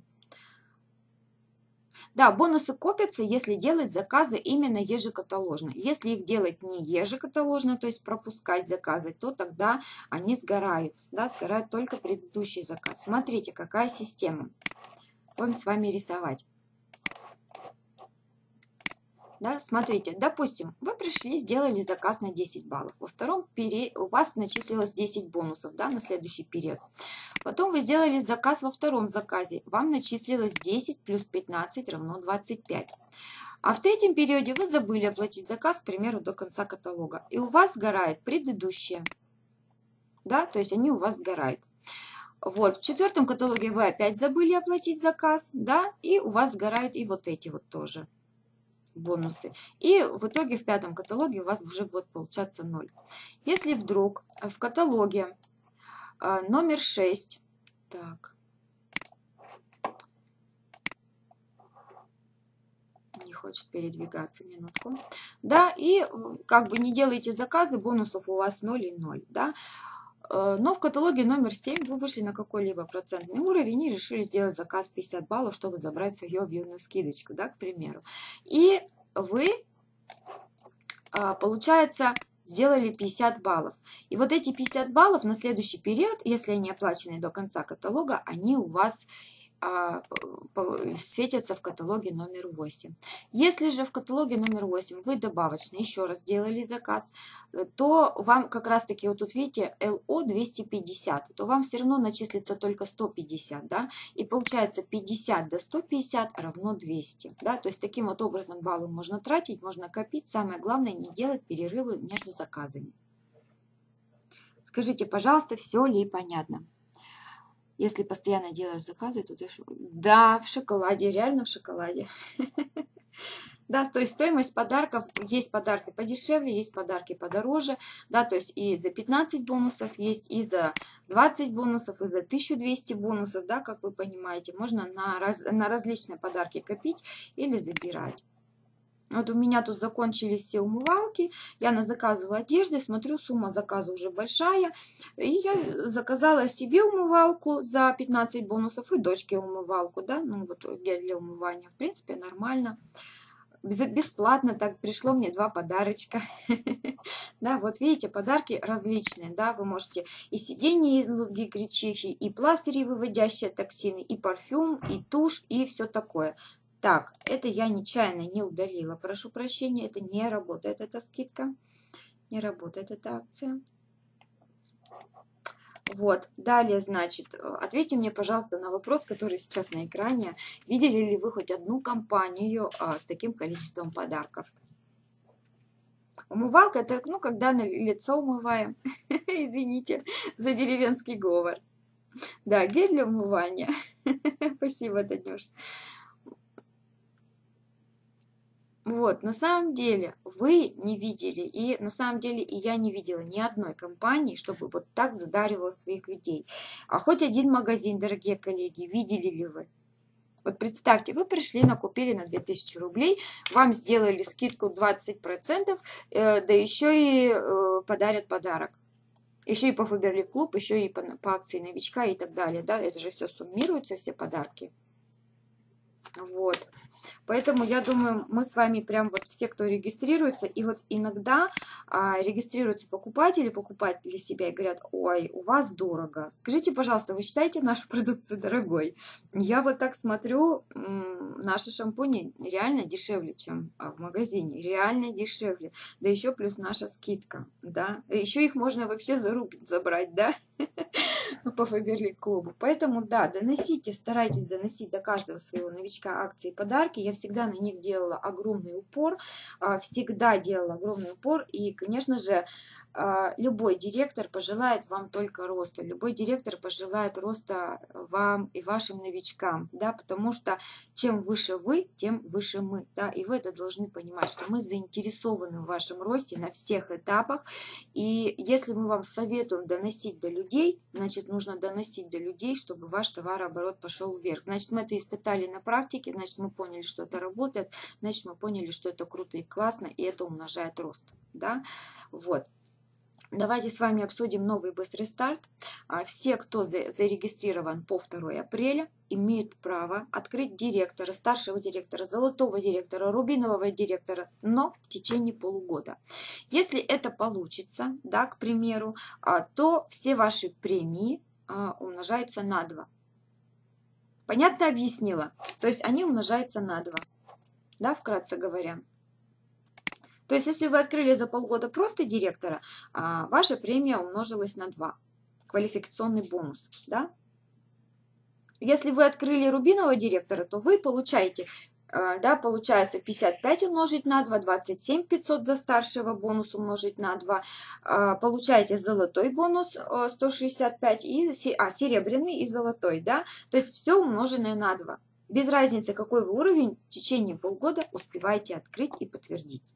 Да, бонусы копятся, если делать заказы именно ежекаталожно. Если их делать не ежекаталожно, то есть пропускать заказы, то тогда они сгорают. Да, сгорает только предыдущий заказ. Смотрите, какая система. Будем с вами рисовать. Да, смотрите, допустим, вы пришли, сделали заказ на десять баллов. Во втором периоде у вас начислилось десять бонусов, да, на следующий период. Потом вы сделали заказ во втором заказе. Вам начислилось десять плюс пятнадцать равно двадцать пять. А в третьем периоде вы забыли оплатить заказ, к примеру, до конца каталога. И у вас сгорает предыдущее. Да, то есть они у вас сгорают. Вот, в четвертом каталоге вы опять забыли оплатить заказ, да, и у вас сгорают и вот эти вот тоже бонусы. И в итоге в пятом каталоге у вас уже будет получаться ноль. Если вдруг в каталоге а, номер шесть, так, не хочет передвигаться, минутку, да, и как бы не делаете заказы, бонусов у вас ноль и ноль, да. Но в каталоге номер семь вы вышли на какой-либо процентный уровень и решили сделать заказ пятьдесят баллов, чтобы забрать свою объемную скидочку, да, к примеру. И вы, получается, сделали пятьдесят баллов. И вот эти пятьдесят баллов на следующий период, если они оплачены до конца каталога, они у вас светятся в каталоге номер восемь. Если же в каталоге номер восемь вы добавочно еще раз сделали заказ, то вам как раз таки, вот тут видите, эл о двести пятьдесят, то вам все равно начислится только сто пятьдесят, да, и получается пятьдесят до ста пятидесяти равно двести, да, то есть таким вот образом баллы можно тратить, можно копить, самое главное не делать перерывы между заказами. Скажите, пожалуйста, все ли понятно? Если постоянно делаешь заказы, то ты... Да, в шоколаде, реально в шоколаде. Да, то есть стоимость подарков, есть подарки подешевле, есть подарки подороже, да, то есть и за пятнадцать бонусов есть, и за двадцать бонусов, и за тысячу двести бонусов, да, как вы понимаете, можно на, раз, на различные подарки копить или забирать. Вот у меня тут закончились все умывалки, я назаказывала одежды, смотрю, сумма заказа уже большая, и я заказала себе умывалку за пятнадцать бонусов и дочке умывалку, да, ну вот гель для умывания, в принципе, нормально, бесплатно так пришло мне два подарочка, да, вот видите, подарки различные, да, вы можете и сиденье из лузги гречихи, и пластыри, выводящие токсины, и парфюм, и тушь, и все такое. Так, это я нечаянно не удалила, прошу прощения, это не работает, эта скидка, не работает эта акция. Вот, далее, значит, ответьте мне, пожалуйста, на вопрос, который сейчас на экране. Видели ли вы хоть одну компанию а, с таким количеством подарков? Умывалка, это, ну, когда на лицо умываем, извините за деревенский говор. Да, гель для умывания. Спасибо, Танюш. Вот, на самом деле вы не видели, и на самом деле и я не видела ни одной компании, чтобы вот так задаривала своих людей. А хоть один магазин, дорогие коллеги, видели ли вы? Вот представьте, вы пришли, накупили на две тысячи рублей, вам сделали скидку двадцать процентов, э, да еще и э, подарят подарок. Еще и по Faberlic Club, еще и по, по акции новичка и так далее. Да? Это же все суммируется, все подарки. Вот. Поэтому я думаю, мы с вами прям вот все, кто регистрируется, и вот иногда а, регистрируются покупатели, покупают для себя и говорят: ой, у вас дорого. Скажите, пожалуйста, вы считаете нашу продукцию дорогой? Я вот так смотрю, наши шампуни реально дешевле, чем в магазине, реально дешевле. Да еще плюс наша скидка, да. Еще их можно вообще за рубль забрать, да, по Faberlic клубу. Поэтому, да, доносите, старайтесь доносить до каждого своего новичка акции и подарки. Я всегда на них делала огромный упор, всегда делала огромный упор. И, конечно же, любой директор пожелает вам только роста. Любой директор пожелает роста вам и вашим новичкам, да, потому что чем выше вы, тем выше мы, да, и вы это должны понимать, что мы заинтересованы в вашем росте на всех этапах. И если мы вам советуем доносить до людей, значит, нужно доносить до людей, чтобы ваш товарооборот пошел вверх. Значит, мы это испытали на практике, значит, мы поняли, что это работает, значит, мы поняли, что это круто и классно, и это умножает рост, да, вот. Давайте с вами обсудим новый быстрый старт. Все, кто зарегистрирован по второе апреля, имеют право открыть директора, старшего директора, золотого директора, рубинового директора, но в течение полугода. Если это получится, да, к примеру, то все ваши премии умножаются на два. Понятно объяснила? То есть они умножаются на два, да, вкратце говоря. То есть, если вы открыли за полгода просто директора, ваша премия умножилась на два. Квалификационный бонус, да? Если вы открыли рубинового директора, то вы получаете Да, получается пятьдесят пять умножить на два, двадцать семь пятьсот за старшего, бонус умножить на два. Получаете золотой бонус сто шестьдесят пять, и, а, серебряный и золотой, да, то есть все умноженное на два. Без разницы, какой вы уровень, в течение полгода успеваете открыть и подтвердить.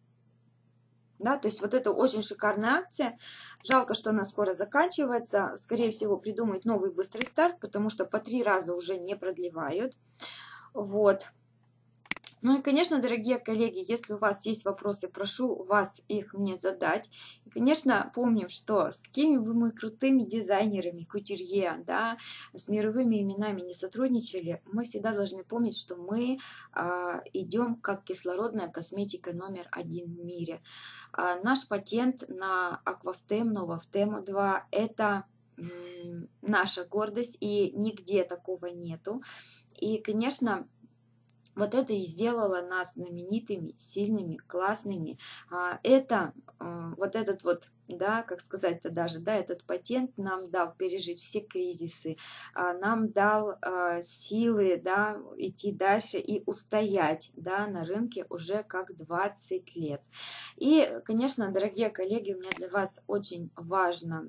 Да, то есть вот это очень шикарная акция. Жалко, что она скоро заканчивается. Скорее всего, придумают новый быстрый старт, потому что по три раза уже не продлевают. Вот. Ну и, конечно, дорогие коллеги, если у вас есть вопросы, прошу вас их мне задать. И, конечно, помним, что с какими бы мы крутыми дизайнерами, кутюрье, да, с мировыми именами не сотрудничали, мы всегда должны помнить, что мы а, идем как кислородная косметика номер один в мире. А, наш патент на Аквафтем, Новафтем два – это м, наша гордость, и нигде такого нету. И, конечно, вот это и сделало нас знаменитыми, сильными, классными. Это, вот этот вот, да, как сказать-то даже, да, этот патент нам дал пережить все кризисы, нам дал силы, да, идти дальше и устоять, да, на рынке уже как двадцать лет. И, конечно, дорогие коллеги, у меня для вас очень важно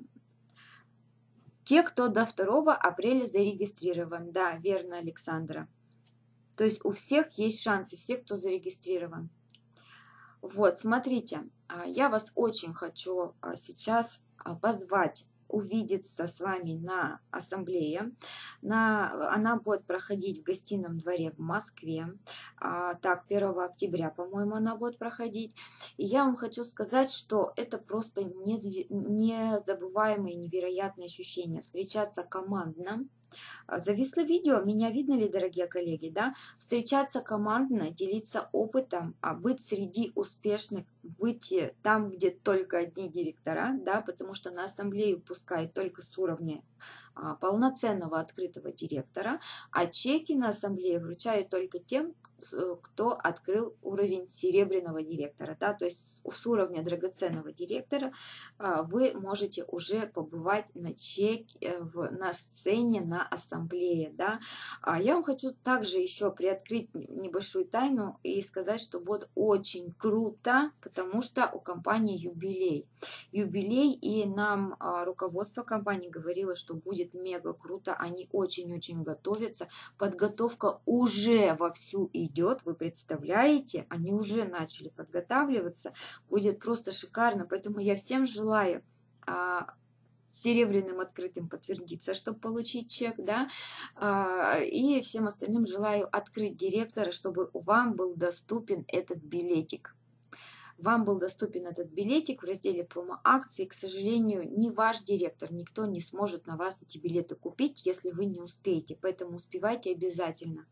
те, кто до второго апреля зарегистрирован. Да, верно, Александра. То есть у всех есть шансы, все, кто зарегистрирован. Вот, смотрите, я вас очень хочу сейчас позвать увидеться с вами на ассамблее. На, она будет проходить в гостином дворе в Москве. Так, первого октября, по-моему, она будет проходить. И я вам хочу сказать, что это просто незабываемые, невероятные ощущения. Встречаться командно. Зависло видео, меня видно ли, дорогие коллеги, да? Встречаться командно, делиться опытом, а быть среди успешных, быть там, где только одни директора, да, потому что на ассамблею пускают только с уровня а, полноценного открытого директора, а чеки на ассамблее вручают только тем, кто открыл уровень серебряного директора, да, то есть с уровня драгоценного директора вы можете уже побывать на чеке, в, на сцене, на ассамблее, да. Я вам хочу также еще приоткрыть небольшую тайну и сказать, что будет очень круто, потому что у компании юбилей. Юбилей, и нам руководство компании говорило, что будет мега круто, они очень-очень готовятся, подготовка уже вовсю идет. Идет, вы представляете, они уже начали подготавливаться, будет просто шикарно, поэтому я всем желаю а, серебряным открытым подтвердиться, чтобы получить чек, да, а, и всем остальным желаю открыть директора, чтобы вам был доступен этот билетик. Вам был доступен этот билетик в разделе промо-акции. К сожалению, ни ваш директор, никто не сможет на вас эти билеты купить, если вы не успеете, поэтому успевайте обязательно.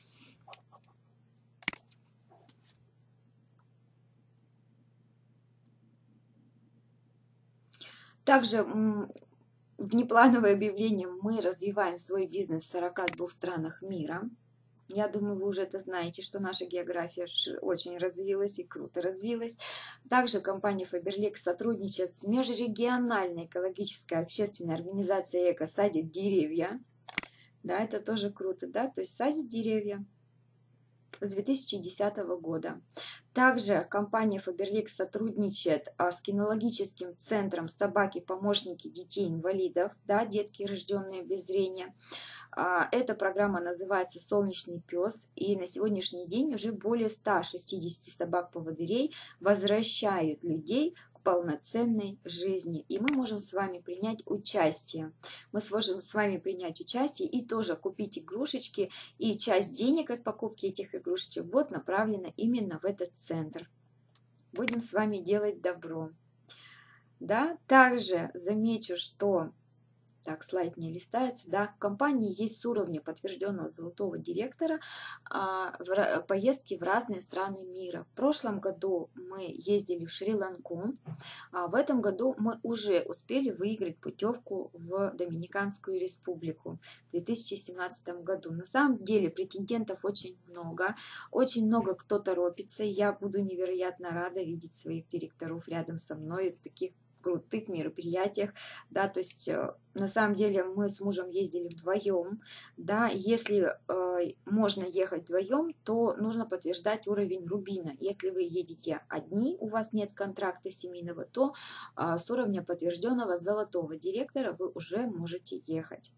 Также внеплановое объявление: мы развиваем свой бизнес в сорока двух странах мира. Я думаю, вы уже это знаете, что наша география очень развилась и круто развилась. Также компания Faberlic сотрудничает с межрегиональной экологической общественной организацией «Эко» садит деревья. Да, это тоже круто, да, то есть садит деревья с две тысячи десятого года. Также компания Faberlic сотрудничает а, с кинологическим центром собаки-помощники детей-инвалидов, да, детки, рожденные без зрения. А, эта программа называется «Солнечный пес», и на сегодняшний день уже более ста шестидесяти собак-поводырей возвращают людей к полноценной жизни, и мы можем с вами принять участие. Мы сможем с вами принять участие и тоже купить игрушечки, и часть денег от покупки этих игрушечек будет направлена именно в этот центр. Будем с вами делать добро. Да? Также замечу, что так, слайд не листается, да, в компании есть с уровня подтвержденного золотого директора а, в, поездки в разные страны мира. В прошлом году мы ездили в Шри-Ланку, а в этом году мы уже успели выиграть путевку в Доминиканскую республику в две тысячи семнадцатом году. На самом деле претендентов очень много, очень много кто торопится, и я буду невероятно рада видеть своих директоров рядом со мной в таких крутых мероприятиях, да, то есть на самом деле мы с мужем ездили вдвоем, да, если э, можно ехать вдвоем, то нужно подтверждать уровень рубина. Если вы едете одни, у вас нет контракта семейного, то э, с уровня подтвержденного золотого директора вы уже можете ехать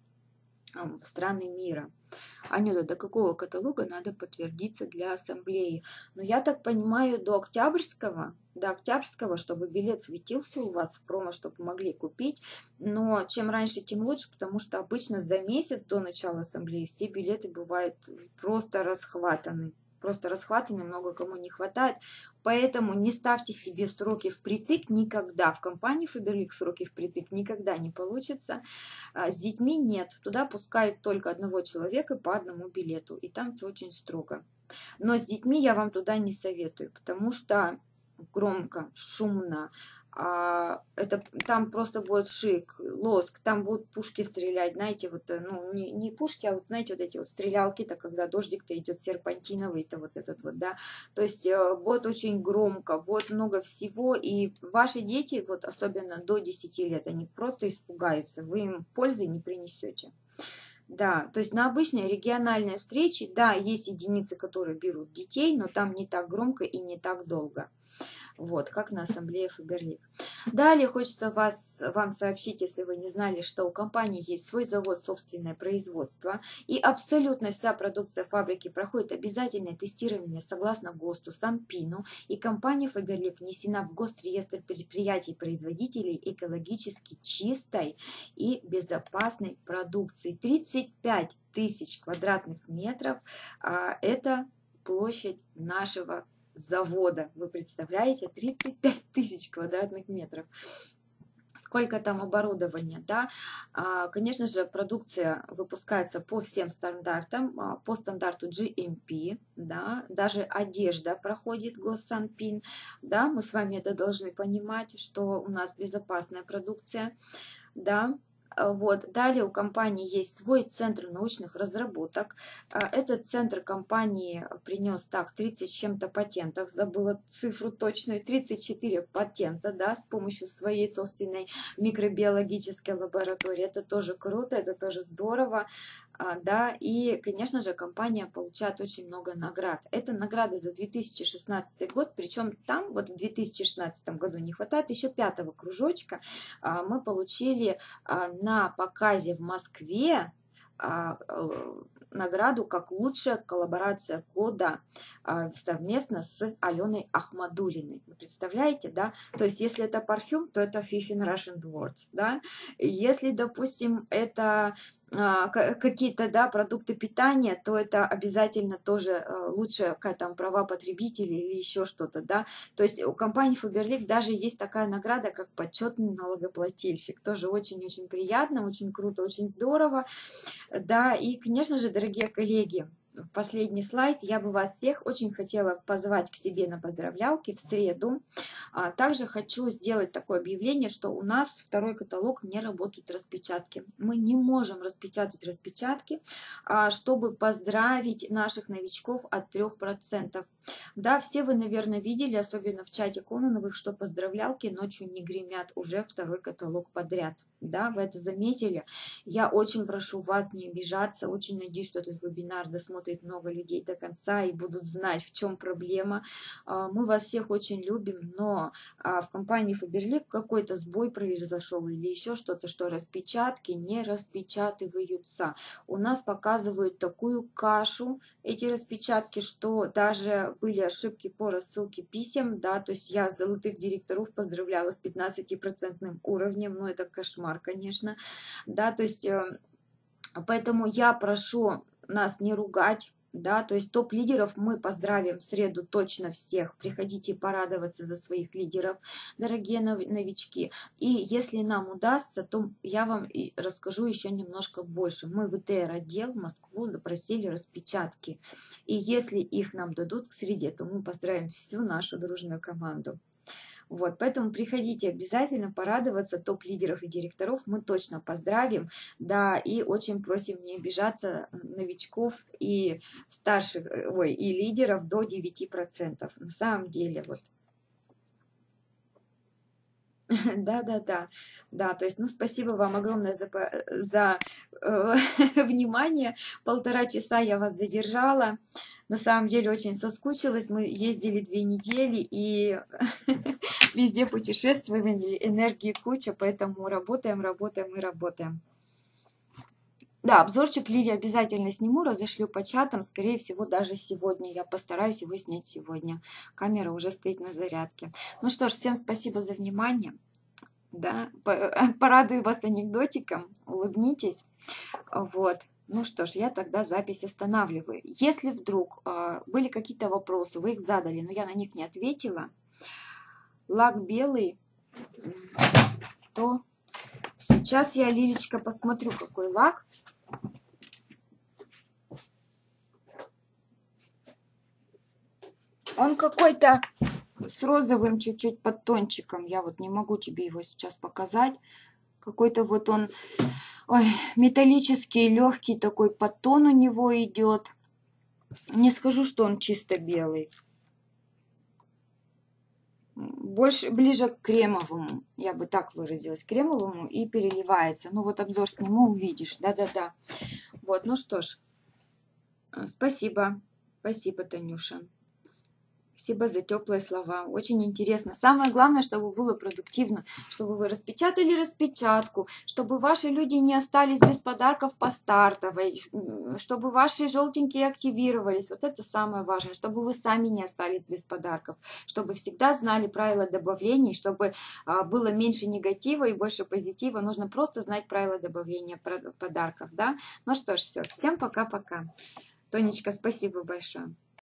в страны мира. Анюта, до какого каталога надо подтвердиться для ассамблеи? Ну, я так понимаю, до октябрьского, до октябрьского, чтобы билет светился у вас в промо, чтобы могли купить. Но чем раньше, тем лучше, потому что обычно за месяц до начала ассамблеи все билеты бывают просто расхватаны. Просто расхватаны, много кому не хватает. Поэтому не ставьте себе сроки впритык никогда. В компании Faberlic сроки впритык никогда не получится. С детьми нет. Туда пускают только одного человека по одному билету. И там все очень строго. Но с детьми я вам туда не советую, потому что громко, шумно. А, это там просто будет шик, лоск, там будут пушки стрелять, знаете, вот, ну, не, не пушки, а вот, знаете, вот эти вот стрелялки-то, когда дождик-то идет серпантиновый-то вот этот вот, да, то есть будет очень громко, будет много всего, и ваши дети, вот особенно до десяти лет, они просто испугаются, вы им пользы не принесете. Да, то есть на обычные региональные встречи, да, есть единицы, которые берут детей, но там не так громко и не так долго. Вот, как на ассамблее Faberlic. Далее хочется вас, вам сообщить, если вы не знали, что у компании есть свой завод, собственное производство, и абсолютно вся продукция фабрики проходит обязательное тестирование согласно ГОСТу, Санпину, и компания Faberlic внесена в Госреестр предприятий-производителей экологически чистой и безопасной продукции. тридцать пять тысяч квадратных метров а, – это площадь нашего завода. Вы представляете? тридцать пять тысяч квадратных метров. Сколько там оборудования, да? Конечно же, продукция выпускается по всем стандартам, по стандарту джи эм пи, да? Даже одежда проходит Госсанпин, да? Мы с вами это должны понимать, что у нас безопасная продукция, да? Вот. Далее у компании есть свой центр научных разработок. Этот центр компании принес так тридцать с чем-то патентов, забыла цифру точную, тридцать четыре патента, да, с помощью своей собственной микробиологической лаборатории. Это тоже круто, это тоже здорово. Да, и, конечно же, компания получает очень много наград. Это награды за две тысячи шестнадцатый год, причем там вот в две тысячи шестнадцатом году не хватает еще пятого кружочка. Мы получили на показе в Москве награду как лучшая коллаборация года совместно с Аленой Ахмадулиной. Вы представляете, да? То есть, если это парфюм, то это Fifteen Russian Dwarfs, да? Если, допустим, это какие-то, да, продукты питания, то это обязательно тоже лучше там права потребителей или еще что-то, да. То есть у компании Faberlic даже есть такая награда, как почетный налогоплательщик. Тоже очень-очень приятно, очень круто, очень здорово, да. И, конечно же, дорогие коллеги, последний слайд. Я бы вас всех очень хотела позвать к себе на поздравлялки в среду. А также хочу сделать такое объявление, что у нас второй каталог не работают распечатки. Мы не можем распечатать распечатки, чтобы поздравить наших новичков от трёх процентов. Да, все вы, наверное, видели, особенно в чате Кононовых, что поздравлялки ночью не гремят, уже второй каталог подряд. Да, вы это заметили? Я очень прошу вас не обижаться, очень надеюсь, что этот вебинар досмотрит много людей до конца и будут знать, в чем проблема. Мы вас всех очень любим, но в компании Faberlic какой-то сбой произошел или еще что-то, что распечатки не распечатываются. У нас показывают такую кашу, эти распечатки, что даже были ошибки по рассылке писем, да, то есть я золотых директоров поздравляла с пятнадцатипроцентным уровнем, но это кошмар, конечно, да, то есть поэтому я прошу нас не ругать, да, то есть топ-лидеров мы поздравим в среду точно всех. Приходите порадоваться за своих лидеров, дорогие новички. И если нам удастся, то я вам расскажу еще немножко больше. Мы в ИТР-отдел в Москву запросили распечатки. И если их нам дадут к среде, то мы поздравим всю нашу дружную команду. Вот, поэтому приходите обязательно порадоваться топ-лидеров и директоров, мы точно поздравим, да, и очень просим не обижаться новичков и старших, ой, и лидеров до девяти процентов, на самом деле, вот. Да, да, да, да, то есть, ну, спасибо вам огромное за, по- за э, внимание. Полтора часа я вас задержала. На самом деле очень соскучилась. Мы ездили две недели и везде путешествовали, энергии куча, поэтому работаем, работаем и работаем. Да, обзорчик Лидии обязательно сниму, разошлю по чатам, скорее всего, даже сегодня. Я постараюсь его снять сегодня. Камера уже стоит на зарядке. Ну что ж, всем спасибо за внимание. Да, порадую вас анекдотиком, улыбнитесь. Вот. Ну что ж, я тогда запись останавливаю. Если вдруг э, были какие-то вопросы, вы их задали, но я на них не ответила, лак белый, то сейчас я, Лилечка, посмотрю, какой лак. Он какой-то с розовым чуть-чуть подтончиком. Я вот не могу тебе его сейчас показать. Какой-то вот он, ой, металлический, легкий такой подтон у него идет. Не скажу, что он чисто белый. Больше, ближе к кремовому, я бы так выразилась, кремовому, и переливается. Ну вот обзор сниму, увидишь. Да-да-да. Вот, ну что ж, спасибо. Спасибо, Танюша. Спасибо за теплые слова. Очень интересно. Самое главное, чтобы было продуктивно, чтобы вы распечатали распечатку, чтобы ваши люди не остались без подарков по стартовой, чтобы ваши желтенькие активировались. Вот это самое важное, чтобы вы сами не остались без подарков, чтобы всегда знали правила добавлений, чтобы было меньше негатива и больше позитива. Нужно просто знать правила добавления подарков. Да? Ну что ж, все. Всем пока-пока. Тонечка, спасибо большое.